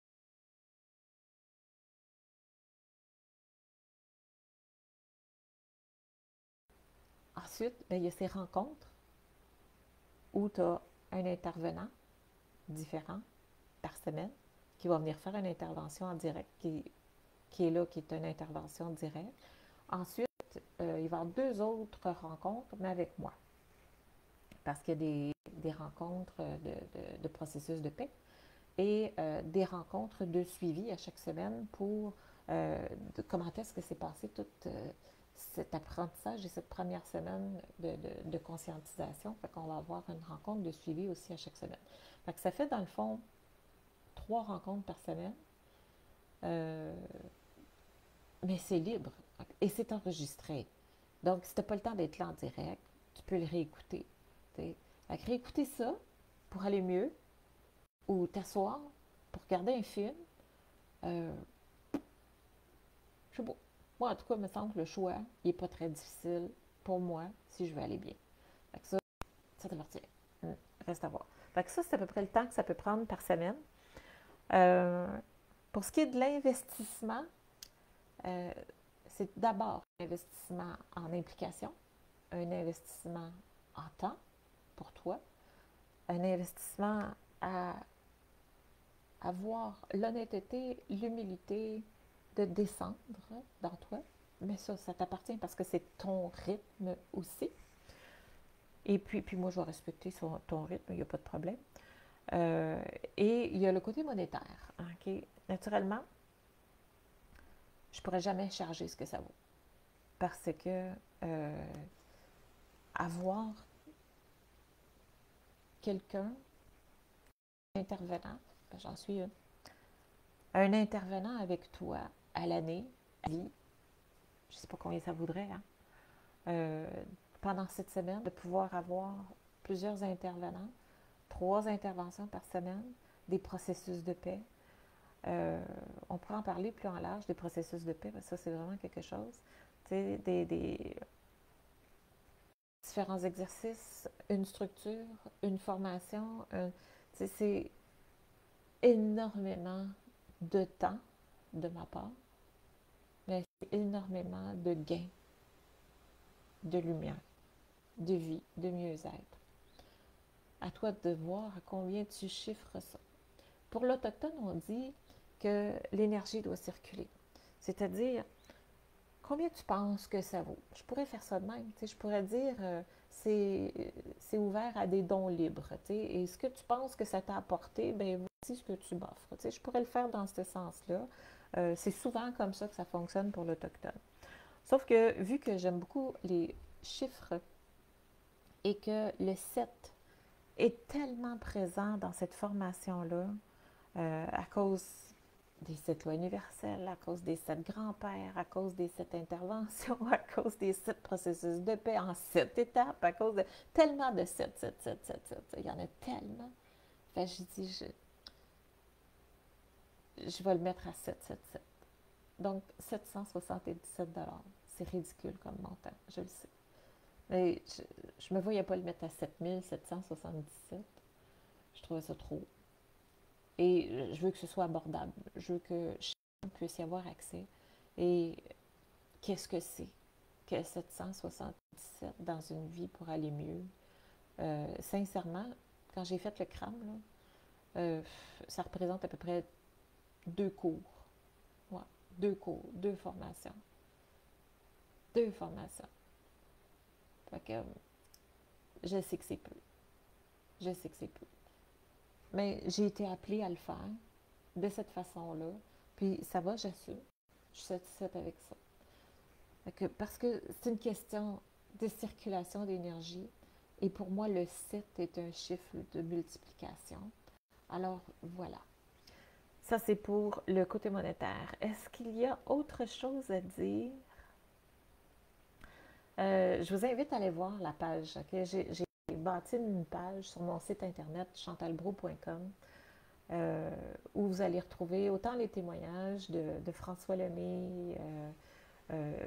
Ensuite, ben, il y a ces rencontres où tu as un intervenant différent par semaine qui va venir faire une intervention en direct, qui est là, qui est une intervention directe. Ensuite, il va y avoir deux autres rencontres, mais avec moi, parce qu'il y a des rencontres de processus de paix et des rencontres de suivi à chaque semaine pour comment est-ce que s'est passé tout cet apprentissage et cette première semaine de conscientisation. Fait qu'on va avoir une rencontre de suivi aussi à chaque semaine. Fait que ça fait dans le fond 3 rencontres par semaine, euh, mais c'est libre et c'est enregistré. Donc, si tu n'as pas le temps d'être là en direct, tu peux le réécouter. Fait que réécouter ça pour aller mieux ou t'asseoir pour regarder un film. Euh, je sais pas. Moi, en tout cas, il me semble que le choix, il n'est pas très difficile pour moi si je veux aller bien. Fait que ça t'appartient. Reste à voir. Fait que ça, c'est à peu près le temps que ça peut prendre par semaine. Euh, pour ce qui est de l'investissement, euh, c'est d'abord un investissement en implication, un investissement en temps pour toi, un investissement à avoir l'honnêteté, l'humilité de descendre dans toi. Mais ça t'appartient parce que c'est ton rythme aussi. Et puis moi, je vais respecter ton rythme, il n'y a pas de problème. Euh, et il y a le côté monétaire. Okay? Naturellement, je ne pourrais jamais charger ce que ça vaut. Parce que avoir quelqu'un, intervenant, ben, j'en suis une, un intervenant avec toi à l'année, à vie, je ne sais pas combien ça voudrait, hein, euh, pendant cette semaine, de pouvoir avoir plusieurs intervenants, 3 interventions par semaine, des processus de paix. On pourrait en parler plus en large des processus de paix, parce que ça, c'est vraiment quelque chose. Tu sais, des différents exercices, une structure, une formation. C'est énormément de temps de ma part, mais c'est énormément de gains, de lumière, de vie, de mieux-être. À toi de voir à combien tu chiffres ça. Pour l'Autochtone, on dit que l'énergie doit circuler. C'est-à-dire, combien tu penses que ça vaut? Je pourrais faire ça de même. Je pourrais dire, c'est ouvert à des dons libres. Et ce que tu penses que ça t'a apporté, ben voici ce que tu m'offres. Je pourrais le faire dans ce sens-là. C'est souvent comme ça que ça fonctionne pour l'Autochtone. Sauf que, vu que j'aime beaucoup les chiffres et que le 7 est tellement présent dans cette formation-là, à cause des 7 lois universelles, à cause des 7 grands-pères, à cause des 7 interventions, à cause des 7 processus de paix en 7 étapes, à cause de tellement de 7, 7, 7, 7, 7. Il y en a tellement. Fait que je dis, je vais le mettre à 7, 7, 7. Donc, 777 $. C'est ridicule comme montant, je le sais. Mais je ne me voyais pas le mettre à 7777. Je trouvais ça trop. Et je veux que ce soit abordable. Je veux que chacun puisse y avoir accès. Et qu'est-ce que c'est que 777 dans une vie pour aller mieux? Sincèrement, quand j'ai fait le CRAM, là, ça représente à peu près 2 cours. Ouais, 2 cours, 2 formations. 2 formations. Fait que je sais que c'est peu. Je sais que c'est peu. Mais j'ai été appelée à le faire de cette façon-là. Puis ça va, j'assume. Je suis satisfaite avec ça. Parce que c'est une question de circulation d'énergie. Et pour moi, le 7 est un chiffre de multiplication. Alors, voilà. Ça, c'est pour le côté monétaire. Est-ce qu'il y a autre chose à dire? Je vous invite à aller voir la page. Okay? J'ai bâti une page sur mon site internet chantalbro.com où vous allez retrouver autant les témoignages de François Lemay pour le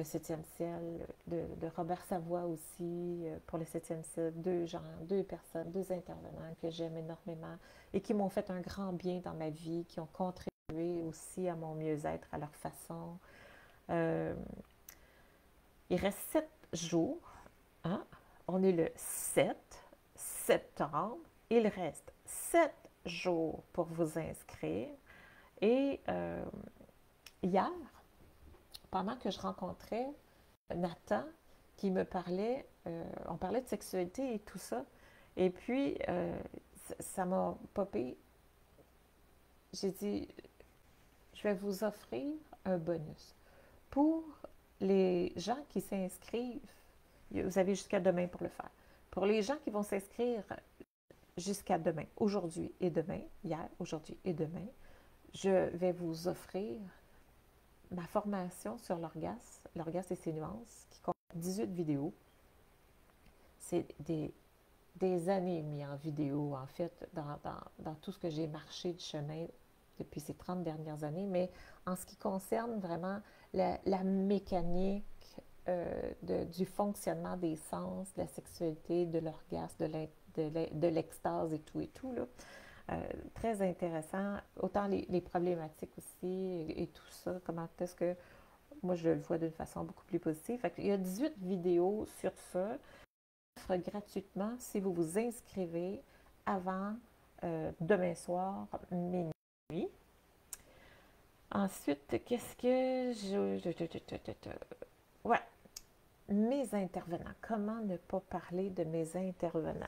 le 7e ciel, de Robert Savoie aussi, pour le 7e ciel, deux gens, deux personnes, deux intervenants que j'aime énormément et qui m'ont fait un grand bien dans ma vie, qui ont contribué aussi à mon mieux-être à leur façon. Euh, il reste 7 jours, hein? On est le 7 septembre. Il reste 7 jours pour vous inscrire. Et hier, pendant que je rencontrais Nathan, qui me parlait, on parlait de sexualité et tout ça, et puis ça m'a popé. J'ai dit, je vais vous offrir un bonus. Pour les gens qui s'inscrivent, vous avez jusqu'à demain pour le faire. Pour les gens qui vont s'inscrire jusqu'à demain, aujourd'hui et demain, hier, aujourd'hui et demain, je vais vous offrir ma formation sur l'orgasme et ses nuances, qui compte 18 vidéos. C'est des années mis en vidéo, en fait, dans tout ce que j'ai marché de chemin depuis ces 30 dernières années, mais en ce qui concerne vraiment la mécanique du fonctionnement des sens, de la sexualité, de l'orgasme, de l'extase et tout, là. Très intéressant, autant les problématiques aussi et tout ça, comment est-ce que moi je le vois d'une façon beaucoup plus positive. Fait qu'il y a 18 vidéos sur ça, gratuitement si vous vous inscrivez avant demain soir, minuit. Ensuite, qu'est-ce que je... Ouais, mes intervenants. Comment ne pas parler de mes intervenants?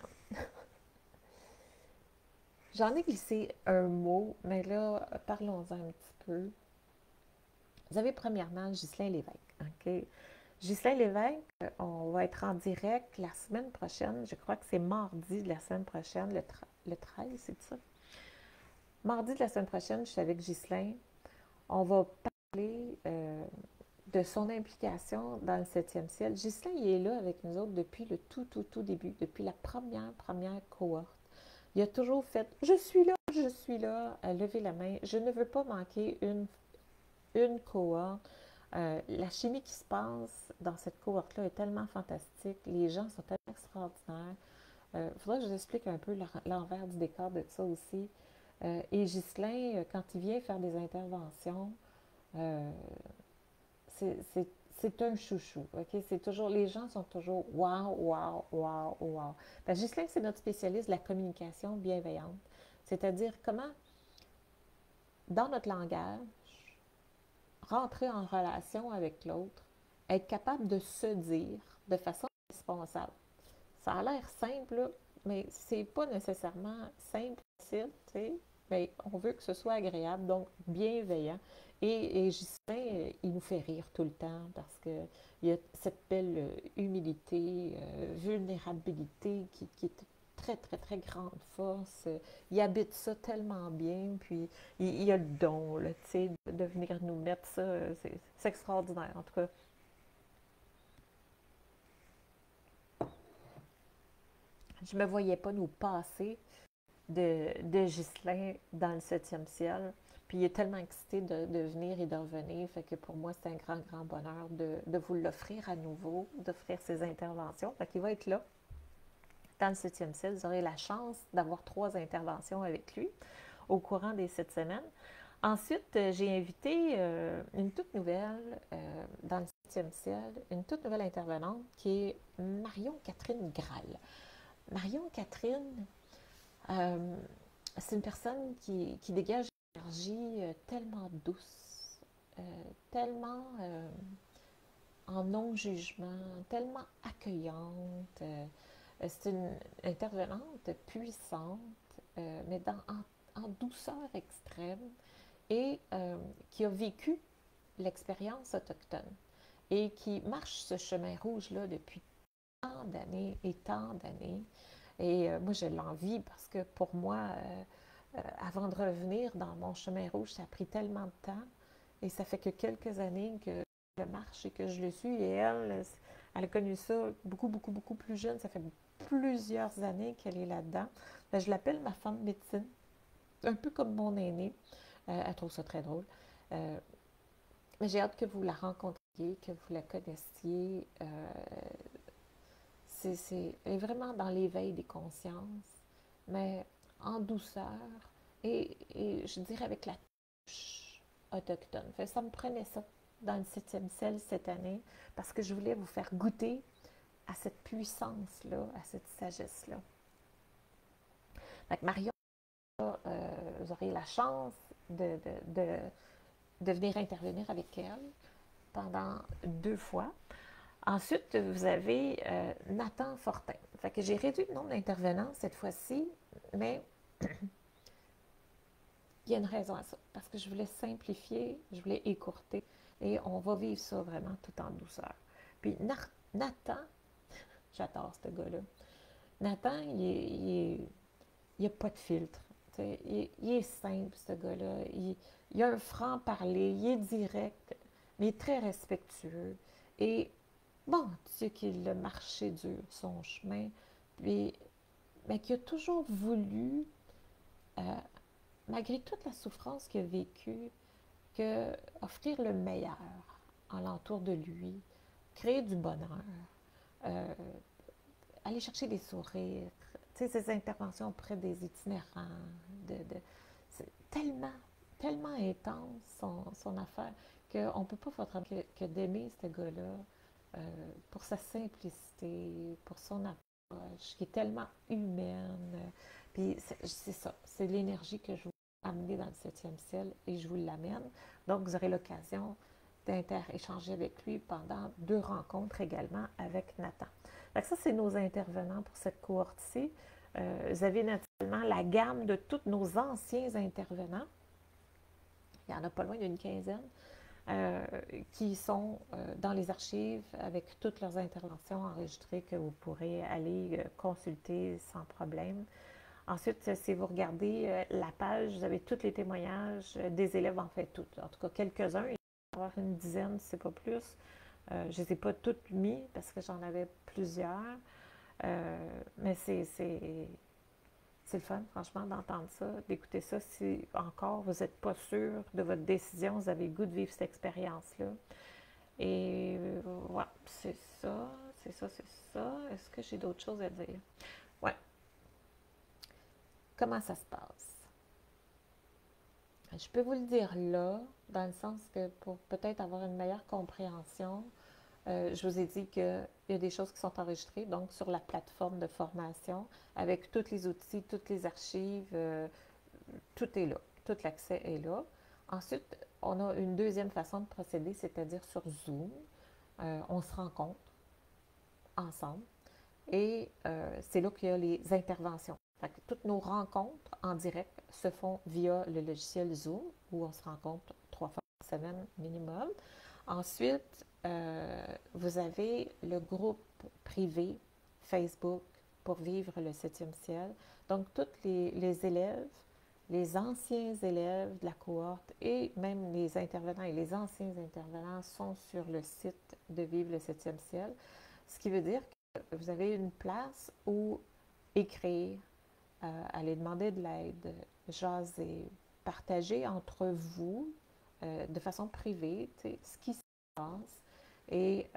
J'en ai glissé un mot, mais là, parlons-en un petit peu. Vous avez premièrement Ghislain Lévesque. OK? Ghislain Lévesque, on va être en direct la semaine prochaine. Je crois que c'est mardi de la semaine prochaine, le 13, c'est ça? Mardi de la semaine prochaine, je suis avec Ghislain. On va parler de son implication dans le 7e ciel. Ghislain, il est là avec nous autres depuis le tout début, depuis la première cohorte. Il a toujours fait « Je suis là », à lever la main. Je ne veux pas manquer une cohorte. La chimie qui se passe dans cette cohorte-là est tellement fantastique. Les gens sont tellement extraordinaires. Il faudrait que je vous explique un peu l'envers du décor de ça aussi. Et Ghislain, quand il vient faire des interventions, c'est un chouchou. Okay? C'est toujours, les gens sont toujours wow, wow, wow, wow. Ghislain, c'est notre spécialiste de la communication bienveillante. C'est-à-dire comment, dans notre langage, rentrer en relation avec l'autre, être capable de se dire de façon responsable. Ça a l'air simple, mais c'est pas nécessairement simple, facile, tu sais, mais on veut que ce soit agréable, donc bienveillant. Et Ghislain, il nous fait rire tout le temps parce qu'il y a cette belle humilité, vulnérabilité qui est très grande force. Il habite ça tellement bien, puis il a le don, là, tu sais, de venir nous mettre ça. C'est extraordinaire, en tout cas. Je ne me voyais pas nous passer de Ghislain dans le 7e ciel. Puis il est tellement excité de venir et de revenir. Fait que pour moi, c'est un grand bonheur de vous l'offrir à nouveau, d'offrir ses interventions. Fait qu'il va être là, dans le 7e ciel. Vous aurez la chance d'avoir 3 interventions avec lui au courant des 7 semaines. Ensuite, j'ai invité une toute nouvelle dans le 7e ciel, une toute nouvelle intervenante qui est Marion-Catherine Graal. Marion-Catherine, c'est une personne qui dégage une énergie tellement douce, tellement en non-jugement, tellement accueillante. C'est une intervenante puissante, mais en douceur extrême, et qui a vécu l'expérience autochtone et qui marche ce chemin rouge-là depuis tant d'années et tant d'années. Et moi, je l'envie parce que pour moi, avant de revenir dans mon chemin rouge, ça a pris tellement de temps. Et ça fait que quelques années que je marche et que je le suis. Et elle a connu ça beaucoup plus jeune. Ça fait plusieurs années qu'elle est là-dedans. Je l'appelle ma femme médecine, un peu comme mon aînée. Elle trouve ça très drôle. Mais j'ai hâte que vous la rencontriez, que vous la connaissiez. Elle est vraiment dans l'éveil des consciences, mais en douceur et je dirais avec la touche autochtone. Fait, ça me prenait ça dans le 7e ciel cette année parce que je voulais vous faire goûter à cette puissance-là, à cette sagesse-là. Donc, Marion, vous aurez la chance de venir intervenir avec elle pendant 2 fois. Ensuite, vous avez Nathan Fortin. Fait que j'ai réduit le nombre d'intervenants cette fois-ci, mais il y a une raison à ça. Parce que je voulais simplifier, je voulais écourter, et on va vivre ça vraiment tout en douceur. Puis Nathan, j'adore ce gars-là. Nathan, il n'y a pas de filtre. Il est simple, ce gars-là. Il a un franc-parler, il est direct, mais il est très respectueux. Et bon, Dieu qu'il a marché dur son chemin, puis, mais qui a toujours voulu, euh, malgré toute la souffrance qu'il a vécue, offrir le meilleur en l'entour de lui, créer du bonheur, euh, aller chercher des sourires, tu sais, ses interventions auprès des itinérants, c'est tellement intense son affaire qu'on ne peut pas faire que d'aimer ce gars-là pour sa simplicité, pour son approche, qui est tellement humaine. Puis c'est ça, c'est l'énergie que je veux amener dans le 7e ciel et je vous l'amène. Donc, vous aurez l'occasion d'inter-échanger avec lui pendant 2 rencontres également avec Nathan. Donc ça, c'est nos intervenants pour cette cohorte-ci. Vous avez naturellement la gamme de tous nos anciens intervenants. Il y en a pas loin d'une quinzaine. Qui sont dans les archives avec toutes leurs interventions enregistrées que vous pourrez aller consulter sans problème. Ensuite, si vous regardez la page, vous avez tous les témoignages des élèves, en fait, toutes. En tout cas, quelques-uns. Il va y avoir une dizaine, c'est pas plus. Je ne les ai pas toutes mis parce que j'en avais plusieurs. Mais c'est le fun, franchement, d'entendre ça, d'écouter ça. Si encore vous n'êtes pas sûr de votre décision, vous avez le goût de vivre cette expérience-là. Et voilà, c'est ça, c'est ça, c'est ça. Est-ce que j'ai d'autres choses à dire? Ouais. Comment ça se passe? Je peux vous le dire là, dans le sens que pour peut-être avoir une meilleure compréhension, je vous ai dit qu'il y a des choses qui sont enregistrées, donc sur la plateforme de formation, avec tous les outils, toutes les archives, tout est là, tout l'accès est là. Ensuite, on a une deuxième façon de procéder, c'est-à-dire sur Zoom. On se rencontre ensemble et c'est là qu'il y a les interventions. Fait que toutes nos rencontres en direct se font via le logiciel Zoom, où on se rencontre 3 fois par semaine minimum. Ensuite, vous avez le groupe privé Facebook pour vivre le 7e ciel. Donc, tous les élèves, les anciens élèves de la cohorte et même les intervenants et les anciens intervenants sont sur le site de Vivre le 7e ciel. Ce qui veut dire que vous avez une place où écrire, aller demander de l'aide, jaser, partager entre vous de façon privée ce qui se passe et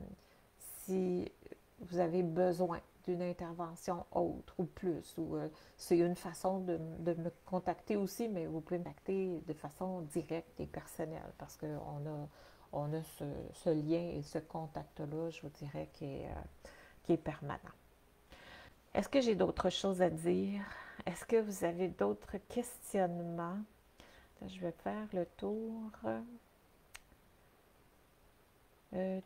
si vous avez besoin d'une intervention autre ou plus, ou c'est une façon de me contacter aussi, mais vous pouvez me contacter de façon directe et personnelle parce qu'on a ce lien et ce contact-là, je vous dirais, qui est permanent. Est-ce que j'ai d'autres choses à dire? Est-ce que vous avez d'autres questionnements? Je vais faire le tour. Ouais,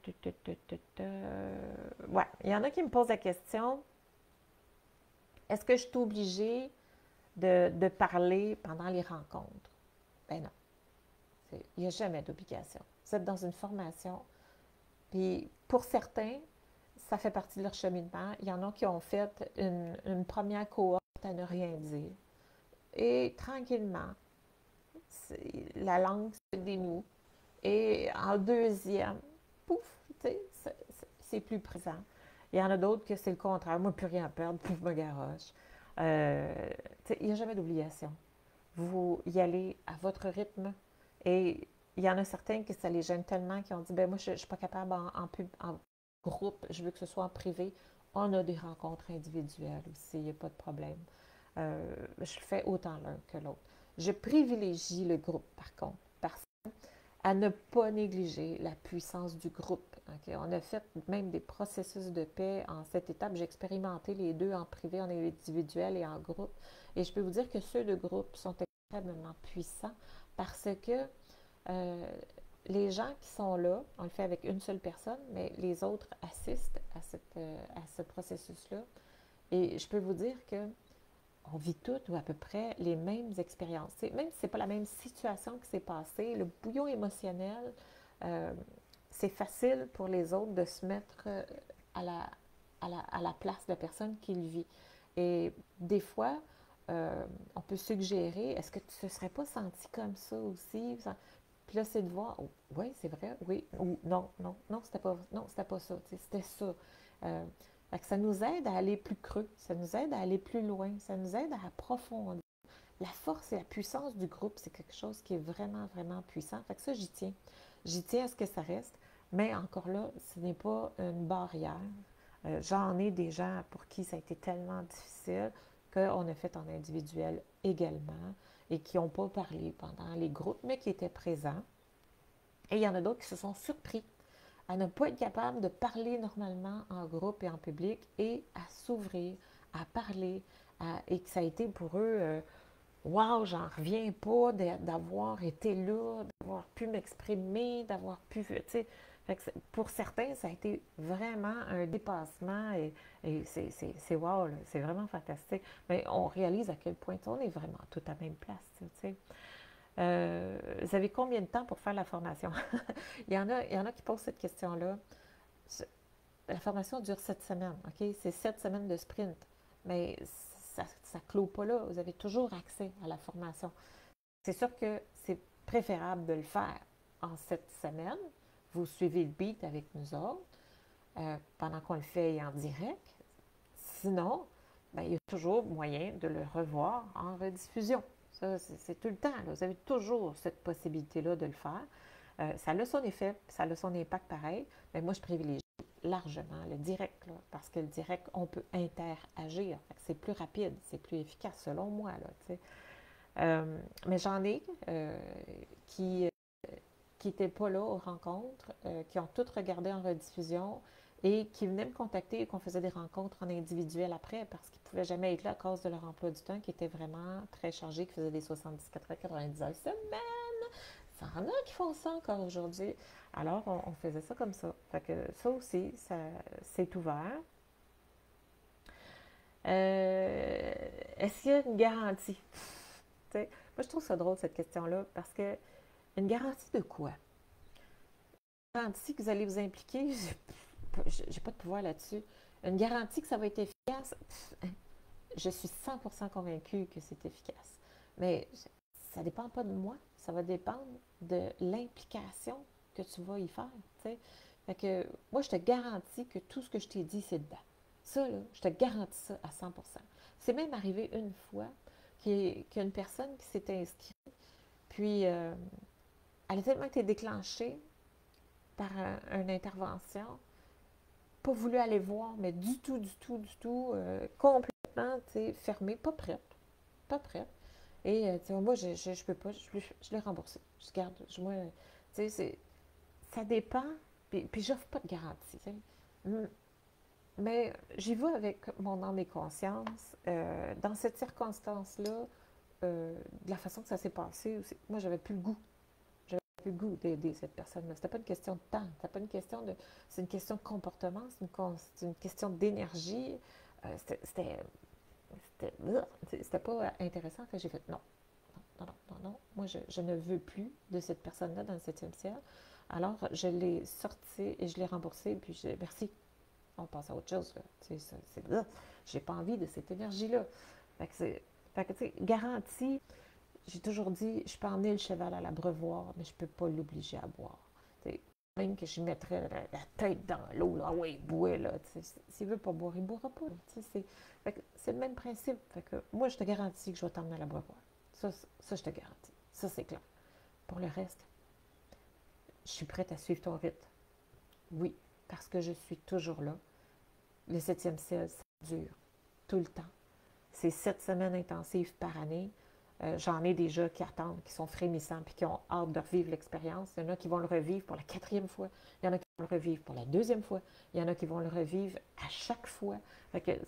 il y en a qui me posent la question. Est-ce que je suis obligée de parler pendant les rencontres? Ben non. Il n'y a jamais d'obligation. Vous êtes dans une formation. Puis pour certains, ça fait partie de leur cheminement. Il y en a qui ont fait une première cohorte à ne rien dire. Et tranquillement, la langue se dénoue. Et en deuxième, pouf, c'est plus présent. Il y en a d'autres que c'est le contraire. Moi, plus rien à perdre, pouf, me garoche. Il n'y a jamais d'obligation. Vous y allez à votre rythme et il y en a certains que ça les gêne tellement qu'ils ont dit, ben moi, je ne suis pas capable en groupe, je veux que ce soit en privé. On a des rencontres individuelles aussi, il n'y a pas de problème. Je le fais autant l'un que l'autre. Je privilégie le groupe, par contre, parce à ne pas négliger la puissance du groupe. Okay? On a fait même des processus de paix en cette étape. J'ai expérimenté les deux en privé, en individuel et en groupe. Et je peux vous dire que ceux de groupe sont extrêmement puissants parce que euh, les gens qui sont là, on le fait avec une seule personne, mais les autres assistent à ce processus-là. Et je peux vous dire que on vit toutes ou à peu près les mêmes expériences. Même si ce n'est pas la même situation qui s'est passée, le bouillon émotionnel, euh, c'est facile pour les autres de se mettre à la, à la place de la personne qui le vit. Et des fois, on peut suggérer, est-ce que tu ne serais pas senti comme ça aussi? Puis là, c'est de voir, oh, oui, c'est vrai, oui, ou non, non, non, c'était pas ça, c'était ça. Euh, ça nous aide à aller plus creux, ça nous aide à aller plus loin, ça nous aide à approfondir. La force et la puissance du groupe, c'est quelque chose qui est vraiment, vraiment puissant. Fait que ça, j'y tiens. J'y tiens à ce que ça reste, mais encore là, ce n'est pas une barrière. J'en ai des gens pour qui ça a été tellement difficile qu'on a fait en individuel également et qui n'ont pas parlé pendant les groupes, mais qui étaient présents. Et il y en a d'autres qui se sont surpris à ne pas être capable de parler normalement en groupe et en public et à s'ouvrir, à parler, et que ça a été pour eux, wow, j'en reviens pas d'avoir été là, d'avoir pu m'exprimer, d'avoir pu, tu sais, pour certains, ça a été vraiment un dépassement et c'est wow, c'est vraiment fantastique. Mais on réalise à quel point on est vraiment tout à la même place, tu sais. Vous avez combien de temps pour faire la formation? Il y en a qui posent cette question-là. La formation dure 7 semaines, OK? C'est 7 semaines de sprint. Mais ça ne clôt pas là. Vous avez toujours accès à la formation. C'est sûr que c'est préférable de le faire en 7 semaines. Vous suivez le beat avec nous autres pendant qu'on le fait en direct. Sinon, ben, il y a toujours moyen de le revoir en rediffusion. Ça, c'est tout le temps. Là. Vous avez toujours cette possibilité-là de le faire. Ça a son effet, ça a son impact pareil, mais moi, je privilégie largement le direct, là, parce que le direct, on peut interagir. C'est plus rapide, c'est plus efficace, selon moi. Là, mais j'en ai qui n'étaient pas là aux rencontres, qui ont toutes regardé en rediffusion et qui venaient me contacter et qu'on faisait des rencontres en individuel après parce qu'ils ne pouvaient jamais être là à cause de leur emploi du temps qui était vraiment très chargé, qui faisait des 70, 80, 90 heures semaine. Ça en a qui font ça encore aujourd'hui. Alors, on faisait ça comme ça. Fait que ça aussi, c'est ouvert. Est-ce qu'il y a une garantie? Moi, je trouve ça drôle, cette question-là, parce que une garantie de quoi? Une garantie que vous allez vous impliquer, j'ai pas de pouvoir là-dessus. Une garantie que ça va être efficace, je suis 100% convaincue que c'est efficace. Mais ça ne dépend pas de moi, ça va dépendre de l'implication que tu vas y faire. T'sais. Fait que moi, je te garantis que tout ce que je t'ai dit, c'est dedans. Ça, là, je te garantis ça à 100%. C'est même arrivé une fois qu'il y a une personne qui s'est inscrite, puis elle a tellement été déclenchée par une intervention, pas voulu aller voir, mais du tout, du tout, du tout, complètement, fermée, pas prête, pas prête. Et, moi, je peux pas, je l'ai remboursé. Je garde, moi, ça dépend, puis j'offre pas de garantie, mais j'y vais avec mon âme et conscience. Dans cette circonstance-là, de la façon que ça s'est passé, moi, j'avais plus le goût. J'avais plus le goût d'aider cette personne-là. C'était pas une question de temps. C'était pas une question de. C'est une question de comportement. C'est une question d'énergie. C'était pas intéressant. Fait que j'ai fait non. Non, non, non, non. Moi, je ne veux plus de cette personne-là dans le 7e ciel. Alors, je l'ai sorti et je l'ai remboursé. Puis, merci. On passe à autre chose. J'ai pas envie de cette énergie-là. Fait que, tu sais, garantie, j'ai toujours dit, je peux emmener le cheval à l'abreuvoir, mais je ne peux pas l'obliger à boire. T'sais, même que je mettrais la tête dans l'eau, là, ouais, bois, là. S'il ne veut pas boire, il ne boira pas. C'est le même principe. Fait que, moi, je te garantis que je vais t'emmener à l'abreuvoir. Ça, je te garantis. Ça, c'est clair. Pour le reste, je suis prête à suivre ton rythme. Oui, parce que je suis toujours là. Le 7e ciel, ça dure tout le temps. C'est 7 semaines intensives par année. J'en ai déjà qui attendent, qui sont frémissants, puis qui ont hâte de revivre l'expérience. Il y en a qui vont le revivre pour la 4e fois. Il y en a qui vont le revivre pour la 2e fois. Il y en a qui vont le revivre à chaque fois. Fait que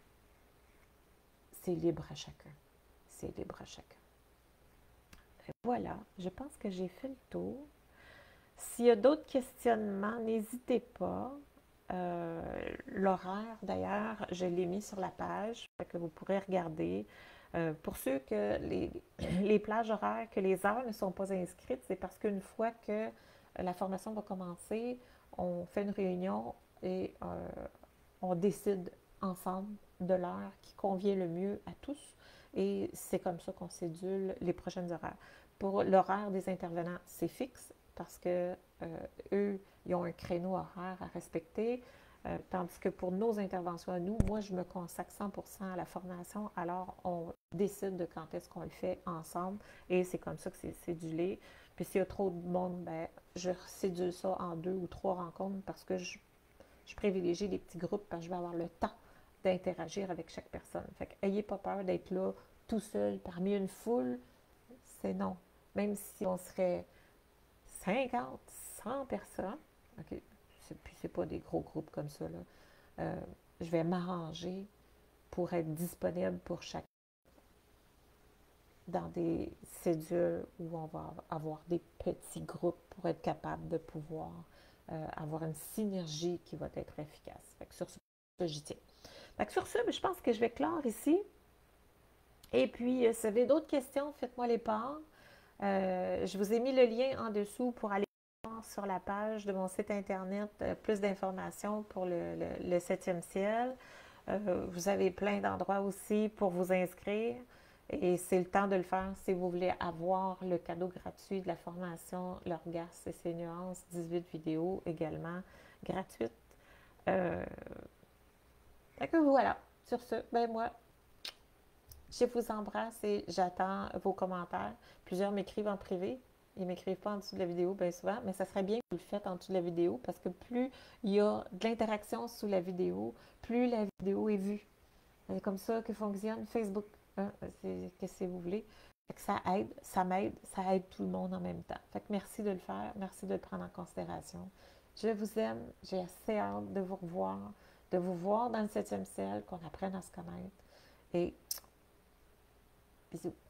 c'est libre à chacun. C'est libre à chacun. Et voilà, je pense que j'ai fait le tour. S'il y a d'autres questionnements, n'hésitez pas. L'horaire, d'ailleurs, je l'ai mis sur la page, fait que vous pourrez regarder. Pour ceux que les plages horaires, que les heures ne sont pas inscrites, c'est parce qu'une fois que la formation va commencer, on fait une réunion et on décide ensemble de l'heure qui convient le mieux à tous. Et c'est comme ça qu'on cédule les prochaines horaires. Pour l'horaire des intervenants, c'est fixe parce que eux, ils ont un créneau horaire à respecter. Tandis que pour nos interventions à nous, moi, je me consacre 100% à la formation. Alors, on décide de quand est-ce qu'on le fait ensemble et c'est comme ça que c'est cédulé. Puis s'il y a trop de monde, ben, je cédule ça en 2 ou 3 rencontres parce que je privilégie les petits groupes parce que je vais avoir le temps d'interagir avec chaque personne. Fait que ayez pas peur d'être là tout seul parmi une foule, c'est non. Même si on serait 50, 100 personnes, OK, puis c'est pas des gros groupes comme ça, là. Je vais m'arranger pour être disponible pour chacun dans des cédules où on va avoir des petits groupes pour être capable de pouvoir avoir une synergie qui va être efficace. Fait que sur ce, j'y tiens. Fait que sur ce, je pense que je vais clore ici. Et puis, si vous avez d'autres questions, faites-moi les parts. Je vous ai mis le lien en dessous pour aller voir sur la page de mon site internet plus d'informations pour le 7e ciel. Vous avez plein d'endroits aussi pour vous inscrire. Et c'est le temps de le faire si vous voulez avoir le cadeau gratuit de la formation L'orgasme et ses nuances, 18 vidéos également gratuites. Fait que voilà, sur ce, ben moi, je vous embrasse et j'attends vos commentaires. Plusieurs m'écrivent en privé. Ils ne m'écrivent pas en dessous de la vidéo bien souvent, mais ça serait bien que vous le faites en dessous de la vidéo parce que plus il y a de l'interaction sous la vidéo, plus la vidéo est vue. C'est comme ça que fonctionne Facebook. Hein? C'est qu'est-ce que vous voulez. Fait que ça aide, ça m'aide, ça aide tout le monde en même temps. Fait que merci de le faire, merci de le prendre en considération. Je vous aime, j'ai assez hâte de vous revoir, de vous voir dans le 7e ciel, qu'on apprenne à se connaître. Et bisous.